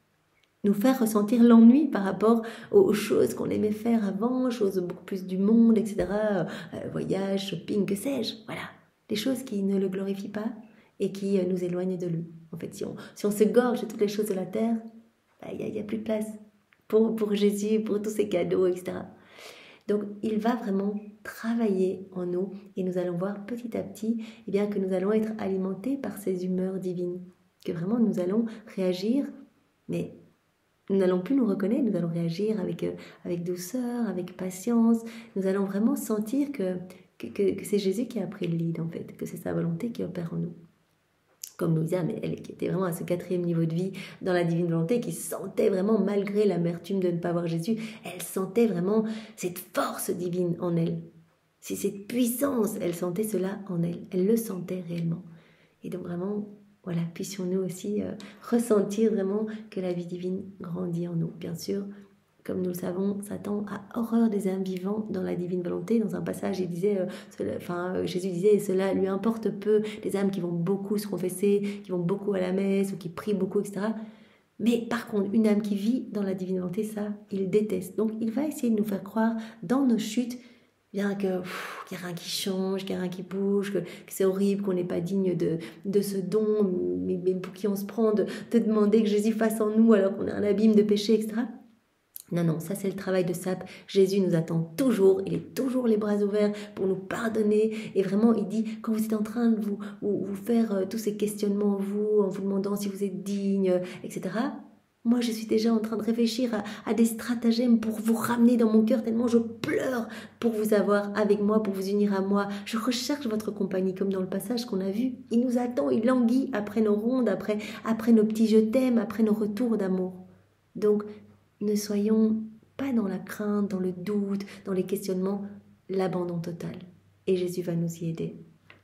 nous faire ressentir l'ennui par rapport aux choses qu'on aimait faire avant, choses beaucoup plus du monde, et cetera. Euh, voyage, shopping, que sais-je, voilà. Des choses qui ne le glorifient pas et qui euh, nous éloignent de lui. En fait, si on, si on se gorge de toutes les choses de la terre, il n'y a, y a plus de place pour, pour Jésus, pour tous ses cadeaux, et cetera. Donc, il va vraiment travailler en nous et nous allons voir petit à petit eh bien, que nous allons être alimentés par ces humeurs divines. Que vraiment nous allons réagir, mais nous n'allons plus nous reconnaître, nous allons réagir avec, avec douceur, avec patience. Nous allons vraiment sentir que, que, que, que c'est Jésus qui a pris le lead en fait, que c'est sa volonté qui opère en nous. Comme Louisa, mais elle qui était vraiment à ce quatrième niveau de vie dans la divine volonté, qui sentait vraiment, malgré l'amertume de ne pas voir Jésus, elle sentait vraiment cette force divine en elle. C'est cette puissance, elle sentait cela en elle, elle le sentait réellement. Et donc vraiment, voilà, puissions-nous aussi euh, ressentir vraiment que la vie divine grandit en nous. Bien sûr, comme nous le savons, Satan a horreur des âmes vivants dans la divine volonté. Dans un passage, il disait, euh, cela, enfin, euh, Jésus disait, cela lui importe peu, les âmes qui vont beaucoup se confesser, qui vont beaucoup à la messe ou qui prient beaucoup, et cetera. Mais par contre, une âme qui vit dans la divine volonté, ça, il déteste. Donc, il va essayer de nous faire croire dans nos chutes, bien que pff, qu'il n'y a rien qui change, qu'il n'y a rien qui bouge, que, que c'est horrible, qu'on n'est pas digne de, de ce don, mais, mais pour qui on se prend de, de demander que Jésus fasse en nous alors qu'on a un abîme de péché, et cetera. Non, non, ça c'est le travail de sape. Jésus nous attend toujours, il est toujours les bras ouverts pour nous pardonner. Et vraiment, il dit, quand vous êtes en train de vous, vous, vous faire euh, tous ces questionnements en vous, en vous demandant si vous êtes digne, et cetera, moi, je suis déjà en train de réfléchir à, à des stratagèmes pour vous ramener dans mon cœur tellement je pleure pour vous avoir avec moi, pour vous unir à moi. Je recherche votre compagnie, comme dans le passage qu'on a vu. Il nous attend, il languit après nos rondes, après, après nos petits je t'aime, après nos retours d'amour. Donc, ne soyons pas dans la crainte, dans le doute, dans les questionnements, l'abandon total. Et Jésus va nous y aider.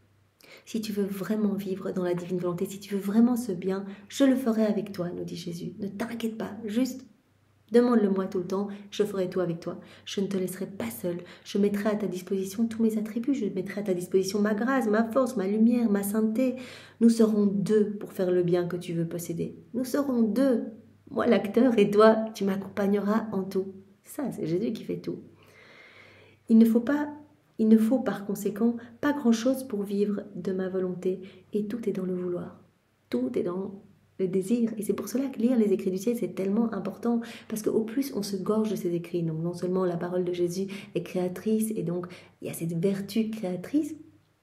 Si tu veux vraiment vivre dans la divine volonté, si tu veux vraiment ce bien, je le ferai avec toi, nous dit Jésus. Ne t'inquiète pas, juste demande-le-moi tout le temps, je ferai tout avec toi. Je ne te laisserai pas seul. Je mettrai à ta disposition tous mes attributs. Je mettrai à ta disposition ma grâce, ma force, ma lumière, ma sainteté. Nous serons deux pour faire le bien que tu veux posséder. Nous serons deux. Moi, l'acteur, et toi, tu m'accompagneras en tout. Ça, c'est Jésus qui fait tout. Il ne faut pas... Il ne faut par conséquent pas grand-chose pour vivre de ma volonté. Et tout est dans le vouloir. Tout est dans le désir. Et c'est pour cela que lire les écrits du ciel, c'est tellement important. Parce qu'au plus, on se gorge de ces écrits. Donc non seulement la parole de Jésus est créatrice, et donc il y a cette vertu créatrice,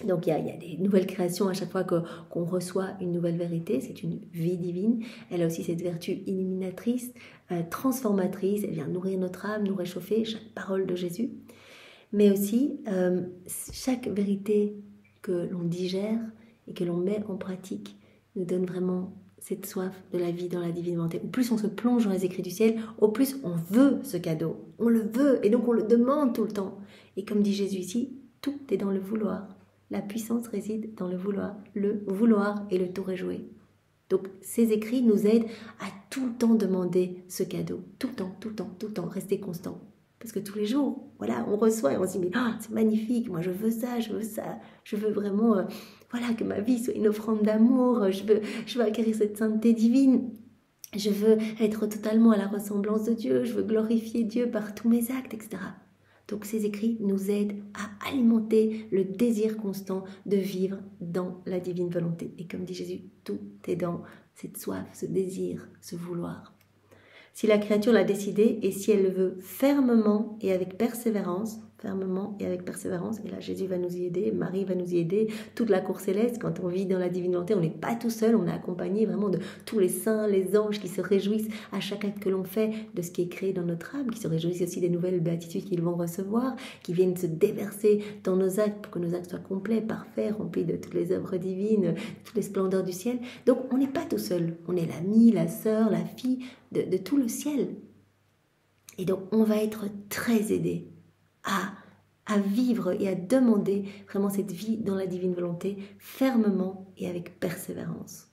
Donc il y, a, il y a des nouvelles créations à chaque fois que, qu'on reçoit une nouvelle vérité, c'est une vie divine. Elle a aussi cette vertu illuminatrice, euh, transformatrice, elle vient nourrir notre âme, nous réchauffer, chaque parole de Jésus. Mais aussi, euh, chaque vérité que l'on digère et que l'on met en pratique nous donne vraiment cette soif de la vie dans la divine volonté. Au plus on se plonge dans les écrits du ciel, au plus on veut ce cadeau. On le veut et donc on le demande tout le temps. Et comme dit Jésus ici, tout est dans le vouloir. La puissance réside dans le vouloir. Le vouloir et le tour est joué. Donc ces écrits nous aident à tout le temps demander ce cadeau. Tout le temps, tout le temps, tout le temps, rester constant. Parce que tous les jours, voilà, on reçoit et on se dit, mais oh, c'est magnifique, moi je veux ça, je veux ça. Je veux vraiment, euh, voilà, que ma vie soit une offrande d'amour. Je veux, je veux acquérir cette sainteté divine. Je veux être totalement à la ressemblance de Dieu. Je veux glorifier Dieu par tous mes actes, et cetera. Donc ces écrits nous aident à alimenter le désir constant de vivre dans la divine volonté. Et comme dit Jésus, tout est dans cette soif, ce désir, ce vouloir. Si la créature l'a décidé et si elle le veut fermement et avec persévérance, fermement et avec persévérance, et là Jésus va nous y aider, Marie va nous y aider, toute la cour céleste, quand on vit dans la divine volonté, on n'est pas tout seul, on est accompagné vraiment de tous les saints, les anges qui se réjouissent à chaque acte que l'on fait de ce qui est créé dans notre âme, qui se réjouissent aussi des nouvelles béatitudes qu'ils vont recevoir, qui viennent se déverser dans nos actes pour que nos actes soient complets, parfaits, remplis de toutes les œuvres divines, toutes les splendeurs du ciel. Donc on n'est pas tout seul, on est l'ami, la sœur, la fille de, de tout le ciel. Et donc on va être très aidé à, à vivre et à demander vraiment cette vie dans la divine volonté fermement et avec persévérance.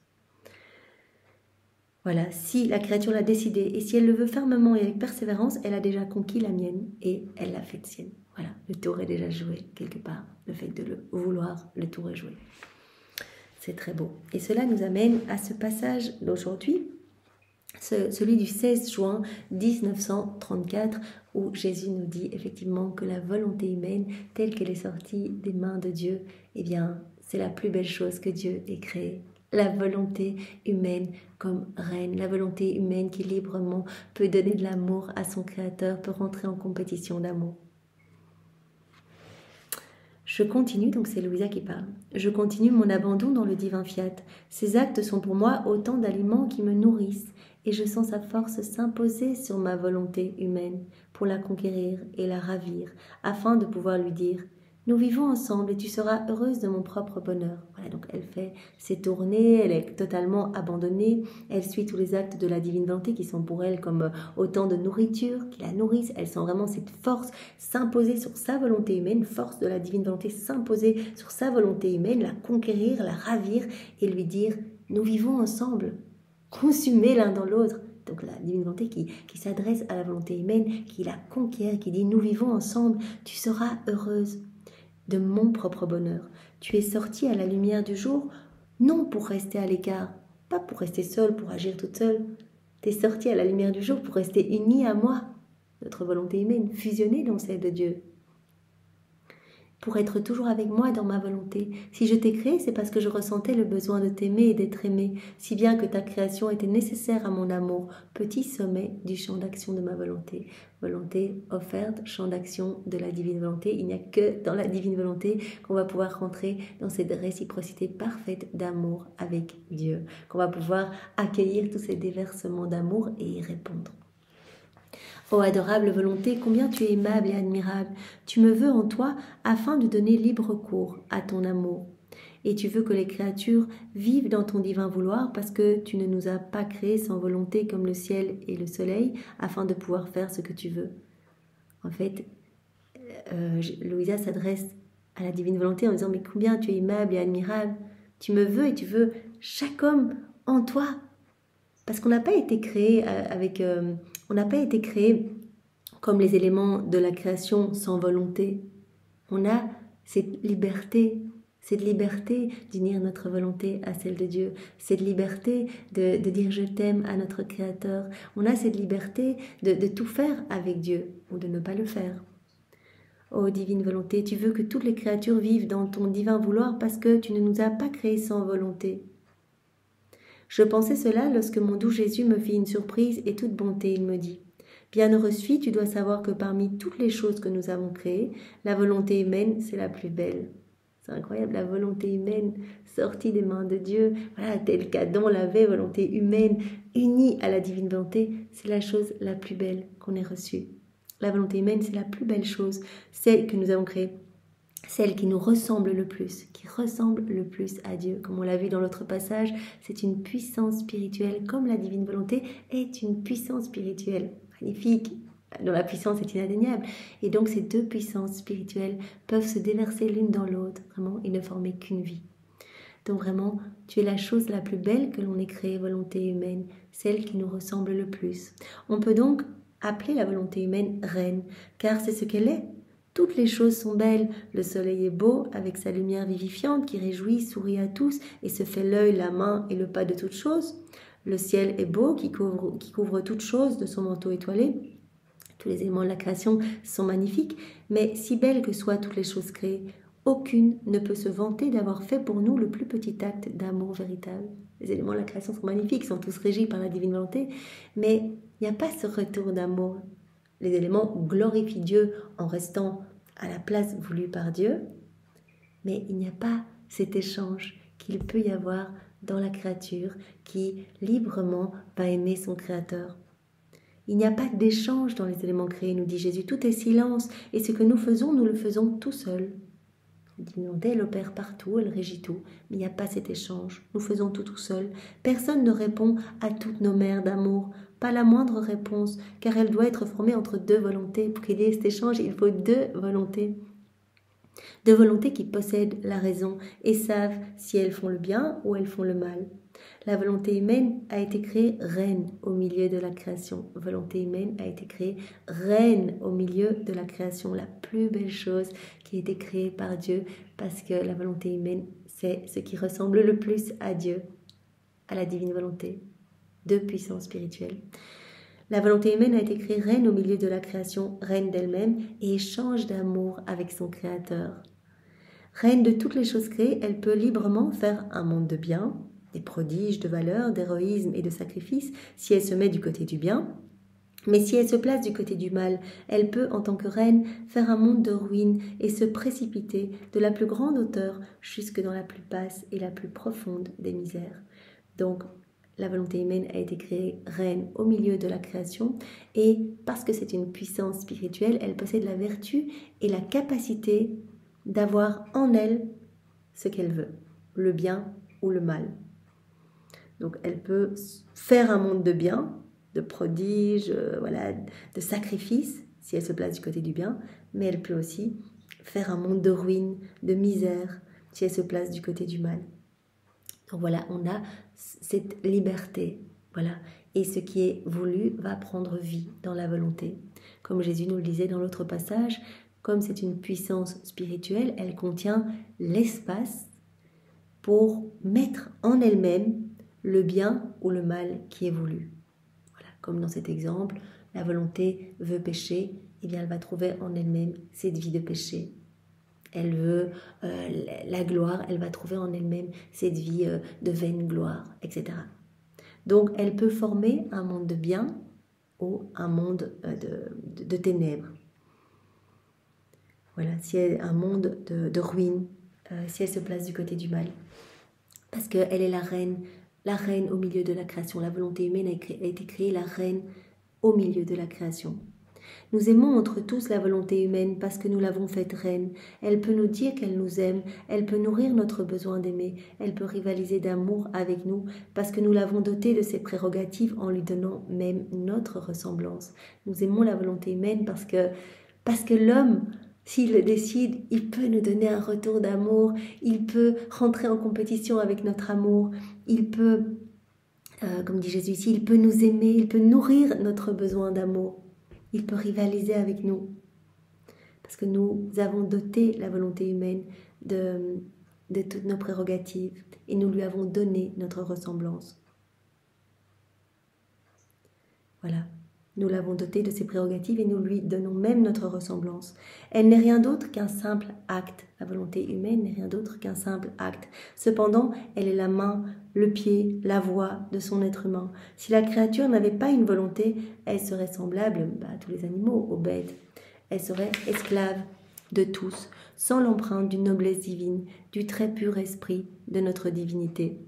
Voilà, si la créature l'a décidé et si elle le veut fermement et avec persévérance, elle a déjà conquis la mienne et elle l'a fait sienne. Voilà, le tour est déjà joué quelque part. Le fait de le vouloir, le tour est joué. C'est très beau. Et cela nous amène à ce passage d'aujourd'hui, Ce, celui du seize juin mille neuf cent trente-quatre, où Jésus nous dit effectivement que la volonté humaine, telle qu'elle est sortie des mains de Dieu, eh bien, c'est la plus belle chose que Dieu ait créée. La volonté humaine comme reine, la volonté humaine qui librement peut donner de l'amour à son Créateur, peut rentrer en compétition d'amour. Je continue, donc c'est Louisa qui parle. Je continue mon abandon dans le divin fiat. Ces actes sont pour moi autant d'aliments qui me nourrissent et je sens sa force s'imposer sur ma volonté humaine pour la conquérir et la ravir, afin de pouvoir lui dire « Nous vivons ensemble et tu seras heureuse de mon propre bonheur. » Voilà, donc elle fait ses tournées, elle est totalement abandonnée, elle suit tous les actes de la divine volonté qui sont pour elle comme autant de nourriture, qui la nourrissent. Elle sent vraiment cette force s'imposer sur sa volonté humaine, force de la divine volonté s'imposer sur sa volonté humaine, la conquérir, la ravir et lui dire « Nous vivons ensemble, consumés l'un dans l'autre. » Donc la divine volonté qui, qui s'adresse à la volonté humaine, qui la conquiert, qui dit « Nous vivons ensemble, tu seras heureuse de mon propre bonheur. Tu es sortie à la lumière du jour, non pour rester à l'écart, pas pour rester seule, pour agir toute seule. Tu es sortie à la lumière du jour pour rester unie à moi, notre volonté humaine, fusionnée dans celle de Dieu. Pour être toujours avec moi dans ma volonté. Si je t'ai créé, c'est parce que je ressentais le besoin de t'aimer et d'être aimé, si bien que ta création était nécessaire à mon amour, petit sommet du champ d'action de ma volonté. Volonté offerte, champ d'action de la divine volonté. Il n'y a que dans la divine volonté qu'on va pouvoir rentrer dans cette réciprocité parfaite d'amour avec Dieu, qu'on va pouvoir accueillir tous ces déversements d'amour et y répondre. Ô adorable volonté, combien tu es aimable et admirable. Tu me veux en toi afin de donner libre cours à ton amour. Et tu veux que les créatures vivent dans ton divin vouloir parce que tu ne nous as pas créés sans volonté comme le ciel et le soleil afin de pouvoir faire ce que tu veux. En fait, euh, Louisa s'adresse à la divine volonté en disant « Mais combien tu es aimable et admirable. Tu me veux et tu veux chaque homme en toi. » Parce qu'on n'a pas été créé avec... Euh, On n'a pas été créé comme les éléments de la création sans volonté. On a cette liberté, cette liberté d'unir notre volonté à celle de Dieu, cette liberté de, de dire je t'aime à notre Créateur. On a cette liberté de, de tout faire avec Dieu ou de ne pas le faire. Ô divine volonté, tu veux que toutes les créatures vivent dans ton divin vouloir parce que tu ne nous as pas créés sans volonté. Je pensais cela lorsque mon doux Jésus me fit une surprise et toute bonté, il me dit « Bienheureuse fille, tu dois savoir que parmi toutes les choses que nous avons créées, la volonté humaine, c'est la plus belle. » C'est incroyable, la volonté humaine sortie des mains de Dieu, voilà, tel qu'Adam l'avait, volonté humaine, unie à la divine volonté, c'est la chose la plus belle qu'on ait reçue. La volonté humaine, c'est la plus belle chose, celle que nous avons créée, celle qui nous ressemble le plus, qui ressemble le plus à Dieu. Comme on l'a vu dans l'autre passage, c'est une puissance spirituelle, comme la divine volonté est une puissance spirituelle magnifique, dont la puissance est inatteignable. Et donc ces deux puissances spirituelles peuvent se déverser l'une dans l'autre, vraiment, et ne former qu'une vie. Donc vraiment, tu es la chose la plus belle que l'on ait créée, volonté humaine, celle qui nous ressemble le plus. On peut donc appeler la volonté humaine reine, car c'est ce qu'elle est. Toutes les choses sont belles, le soleil est beau, avec sa lumière vivifiante qui réjouit, sourit à tous et se fait l'œil, la main et le pas de toutes choses. Le ciel est beau, qui couvre, qui couvre toutes choses de son manteau étoilé. Tous les éléments de la création sont magnifiques, mais si belles que soient toutes les choses créées, aucune ne peut se vanter d'avoir fait pour nous le plus petit acte d'amour véritable. Les éléments de la création sont magnifiques, sont tous régis par la divine volonté, mais il n'y a pas ce retour d'amour. Les éléments glorifient Dieu en restant à la place voulue par Dieu, mais il n'y a pas cet échange qu'il peut y avoir dans la créature qui librement va aimer son Créateur. Il n'y a pas d'échange dans les éléments créés, nous dit Jésus, tout est silence, et ce que nous faisons, nous le faisons tout seuls. La divine volonté, elle opère partout, elle régit tout, mais il n'y a pas cet échange, nous faisons tout tout seuls. Personne ne répond à toutes nos mères d'amour, pas la moindre réponse, car elle doit être formée entre deux volontés. Pour qu'il y ait cet échange, il faut deux volontés. Deux volontés qui possèdent la raison et savent si elles font le bien ou elles font le mal. La volonté humaine a été créée reine au milieu de la création. Volonté humaine a été créée reine au milieu de la création. La plus belle chose qui a été créée par Dieu, parce que la volonté humaine, c'est ce qui ressemble le plus à Dieu, à la divine volonté. Deux puissances spirituelles. La volonté humaine a été créée reine au milieu de la création, reine d'elle-même et échange d'amour avec son Créateur. Reine de toutes les choses créées, elle peut librement faire un monde de bien, des prodiges de valeur, d'héroïsme et de sacrifice, si elle se met du côté du bien. Mais si elle se place du côté du mal, elle peut, en tant que reine, faire un monde de ruines et se précipiter de la plus grande hauteur jusque dans la plus basse et la plus profonde des misères. Donc, la volonté humaine a été créée reine au milieu de la création et parce que c'est une puissance spirituelle, elle possède la vertu et la capacité d'avoir en elle ce qu'elle veut, le bien ou le mal. Donc elle peut faire un monde de bien, de prodiges, euh, voilà, de sacrifices, si elle se place du côté du bien, mais elle peut aussi faire un monde de ruines, de misère, si elle se place du côté du mal. Donc voilà, on a cette liberté, voilà. Et ce qui est voulu va prendre vie dans la volonté. Comme Jésus nous le disait dans l'autre passage, comme c'est une puissance spirituelle, elle contient l'espace pour mettre en elle-même le bien ou le mal qui est voulu. Voilà, comme dans cet exemple, la volonté veut pécher, et bien elle va trouver en elle-même cette vie de péché. Elle veut euh, la gloire, elle va trouver en elle-même cette vie euh, de vaine gloire, et cetera. Donc elle peut former un monde de bien ou un monde euh, de, de, de ténèbres. Voilà, si elle, un monde de, de ruine, euh, si elle se place du côté du mal. Parce qu'elle est la reine, la reine au milieu de la création. La volonté humaine a, créé, a été créée la reine au milieu de la création. Nous aimons entre tous la volonté humaine parce que nous l'avons faite reine. Elle peut nous dire qu'elle nous aime, elle peut nourrir notre besoin d'aimer, elle peut rivaliser d'amour avec nous parce que nous l'avons dotée de ses prérogatives en lui donnant même notre ressemblance. Nous aimons la volonté humaine parce que, parce que l'homme, s'il le décide, il peut nous donner un retour d'amour, il peut rentrer en compétition avec notre amour, il peut, euh, comme dit Jésus ici, il peut nous aimer, il peut nourrir notre besoin d'amour. Il peut rivaliser avec nous parce que nous avons doté la volonté humaine de, de toutes nos prérogatives et nous lui avons donné notre ressemblance. Voilà, nous l'avons doté de ses prérogatives et nous lui donnons même notre ressemblance. Elle n'est rien d'autre qu'un simple acte. La volonté humaine n'est rien d'autre qu'un simple acte. Cependant, elle est la main, le pied, la voix de son être humain. Si la créature n'avait pas une volonté, elle serait semblable bah, à tous les animaux, aux bêtes. Elle serait esclave de tous, sans l'empreinte d'une noblesse divine, du très pur esprit de notre divinité.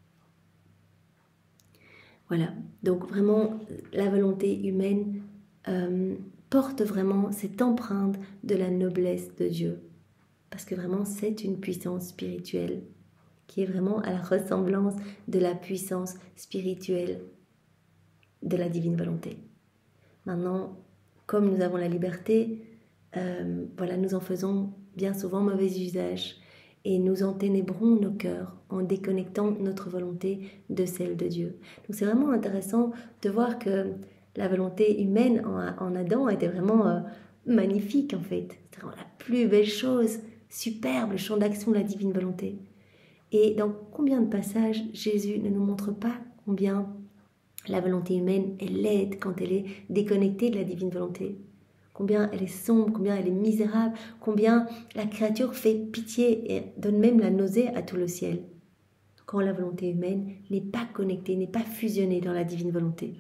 Voilà, donc vraiment, la volonté humaine euh, porte vraiment cette empreinte de la noblesse de Dieu. Parce que vraiment, c'est une puissance spirituelle qui est vraiment à la ressemblance de la puissance spirituelle de la divine volonté. Maintenant, comme nous avons la liberté, euh, voilà, nous en faisons bien souvent mauvais usage et nous enténébrons nos cœurs en déconnectant notre volonté de celle de Dieu. Donc c'est vraiment intéressant de voir que la volonté humaine en, en Adam était vraiment euh, magnifique en fait. C'est vraiment la plus belle chose, superbe, le champ d'action de la divine volonté. Et dans combien de passages Jésus ne nous montre pas combien la volonté humaine est laide quand elle est déconnectée de la divine volonté. Combien elle est sombre, combien elle est misérable, combien la créature fait pitié et donne même la nausée à tout le ciel. Quand la volonté humaine n'est pas connectée, n'est pas fusionnée dans la divine volonté.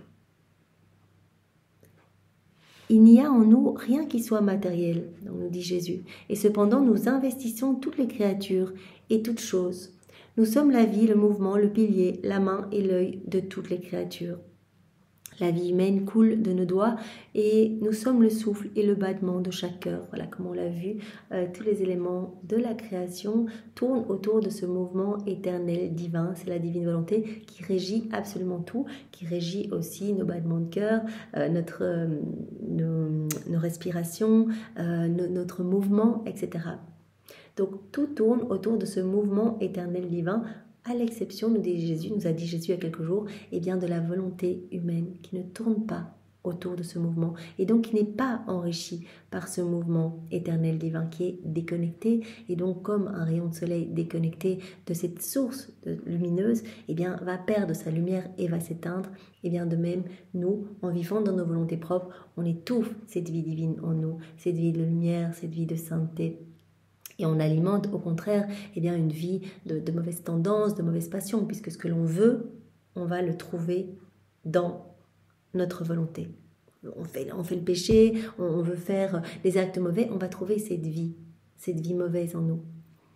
Il n'y a en nous rien qui soit matériel, nous dit Jésus. Et cependant, nous investissons toutes les créatures et toutes choses. Nous sommes la vie, le mouvement, le pilier, la main et l'œil de toutes les créatures. La vie humaine coule de nos doigts et nous sommes le souffle et le battement de chaque cœur. Voilà, comme on l'a vu, euh, tous les éléments de la création tournent autour de ce mouvement éternel divin. C'est la divine volonté qui régit absolument tout, qui régit aussi nos battements de cœur, euh, notre, euh, nos, nos respirations, euh, no, notre mouvement, et cetera. Donc tout tourne autour de ce mouvement éternel divin, à l'exception, nous dit Jésus, nous a dit Jésus il y a quelques jours, eh bien de la volonté humaine qui ne tourne pas autour de ce mouvement et donc qui n'est pas enrichi par ce mouvement éternel divin qui est déconnecté et donc comme un rayon de soleil déconnecté de cette source lumineuse, eh bien va perdre sa lumière et va s'éteindre. Et bien de même, nous, en vivant dans nos volontés propres, on étouffe cette vie divine en nous, cette vie de lumière, cette vie de sainteté. Et on alimente au contraire eh bien, une vie de, de mauvaises tendances, de mauvaises passions, puisque ce que l'on veut, on va le trouver dans notre volonté. On fait, on fait le péché, on, on veut faire des actes mauvais, on va trouver cette vie, cette vie mauvaise en nous.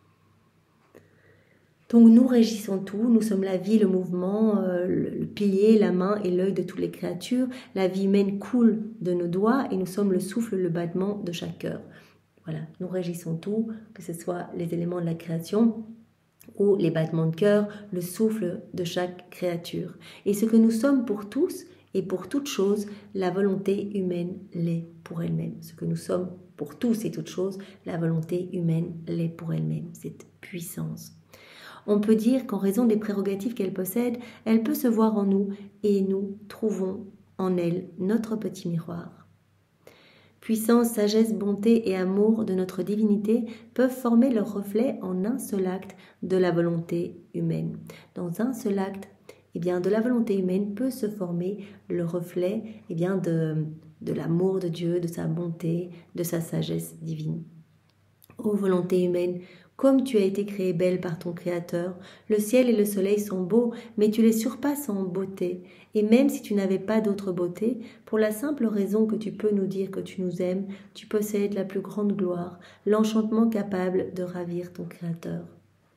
Donc nous régissons tout, nous sommes la vie, le mouvement, euh, le, le pilier, la main et l'œil de toutes les créatures. La vie humaine coule de nos doigts et nous sommes le souffle, le battement de chaque cœur. Voilà, nous régissons tout, que ce soit les éléments de la création ou les battements de cœur, le souffle de chaque créature. Et ce que nous sommes pour tous et pour toutes choses, la volonté humaine l'est pour elle-même. Ce que nous sommes pour tous et toutes choses, la volonté humaine l'est pour elle-même, cette puissance. On peut dire qu'en raison des prérogatives qu'elle possède, elle peut se voir en nous et nous trouvons en elle notre petit miroir. Puissance, sagesse, bonté et amour de notre divinité peuvent former leur reflet en un seul acte de la volonté humaine. Dans un seul acte, eh bien, de la volonté humaine peut se former le reflet eh bien, de, de l'amour de Dieu, de sa bonté, de sa sagesse divine. Ô volonté humaine, comme tu as été créée belle par ton Créateur, le ciel et le soleil sont beaux, mais tu les surpasses en beauté. Et même si tu n'avais pas d'autre beauté, pour la simple raison que tu peux nous dire que tu nous aimes, tu possèdes la plus grande gloire, l'enchantement capable de ravir ton Créateur.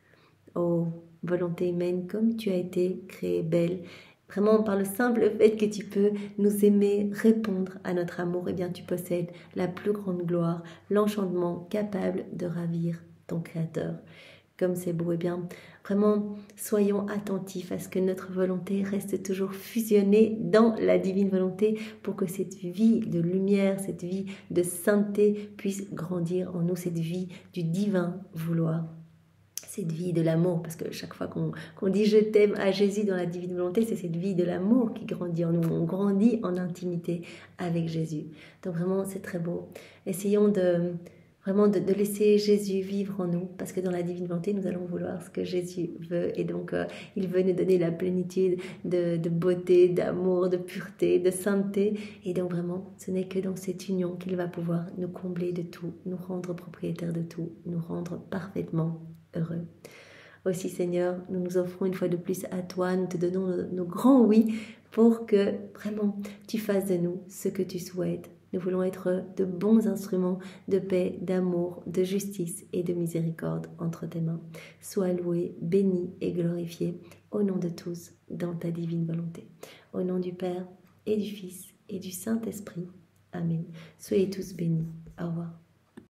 Ô volonté humaine, comme tu as été créée belle, vraiment par le simple fait que tu peux nous aimer, répondre à notre amour, eh bien tu possèdes la plus grande gloire, l'enchantement capable de ravir ton Créateur. Comme c'est beau, eh bien, vraiment, soyons attentifs à ce que notre volonté reste toujours fusionnée dans la divine volonté pour que cette vie de lumière, cette vie de sainteté puisse grandir en nous, cette vie du divin vouloir. Cette vie de l'amour, parce que chaque fois qu'on qu'on dit je t'aime à Jésus dans la divine volonté, c'est cette vie de l'amour qui grandit en nous. On grandit en intimité avec Jésus. Donc vraiment, c'est très beau. Essayons de vraiment de, de laisser Jésus vivre en nous, parce que dans la divine volonté, nous allons vouloir ce que Jésus veut. Et donc, euh, il veut nous donner la plénitude de, de beauté, d'amour, de pureté, de sainteté. Et donc vraiment, ce n'est que dans cette union qu'il va pouvoir nous combler de tout, nous rendre propriétaires de tout, nous rendre parfaitement heureux. Aussi Seigneur, nous nous offrons une fois de plus à toi, nous te donnons nos, nos grands oui pour que vraiment tu fasses de nous ce que tu souhaites Nous voulons être de bons instruments de paix, d'amour, de justice et de miséricorde entre tes mains. Sois loué, béni et glorifié au nom de tous dans ta divine volonté. Au nom du Père et du Fils et du Saint-Esprit. Amen. Soyez tous bénis. Au revoir.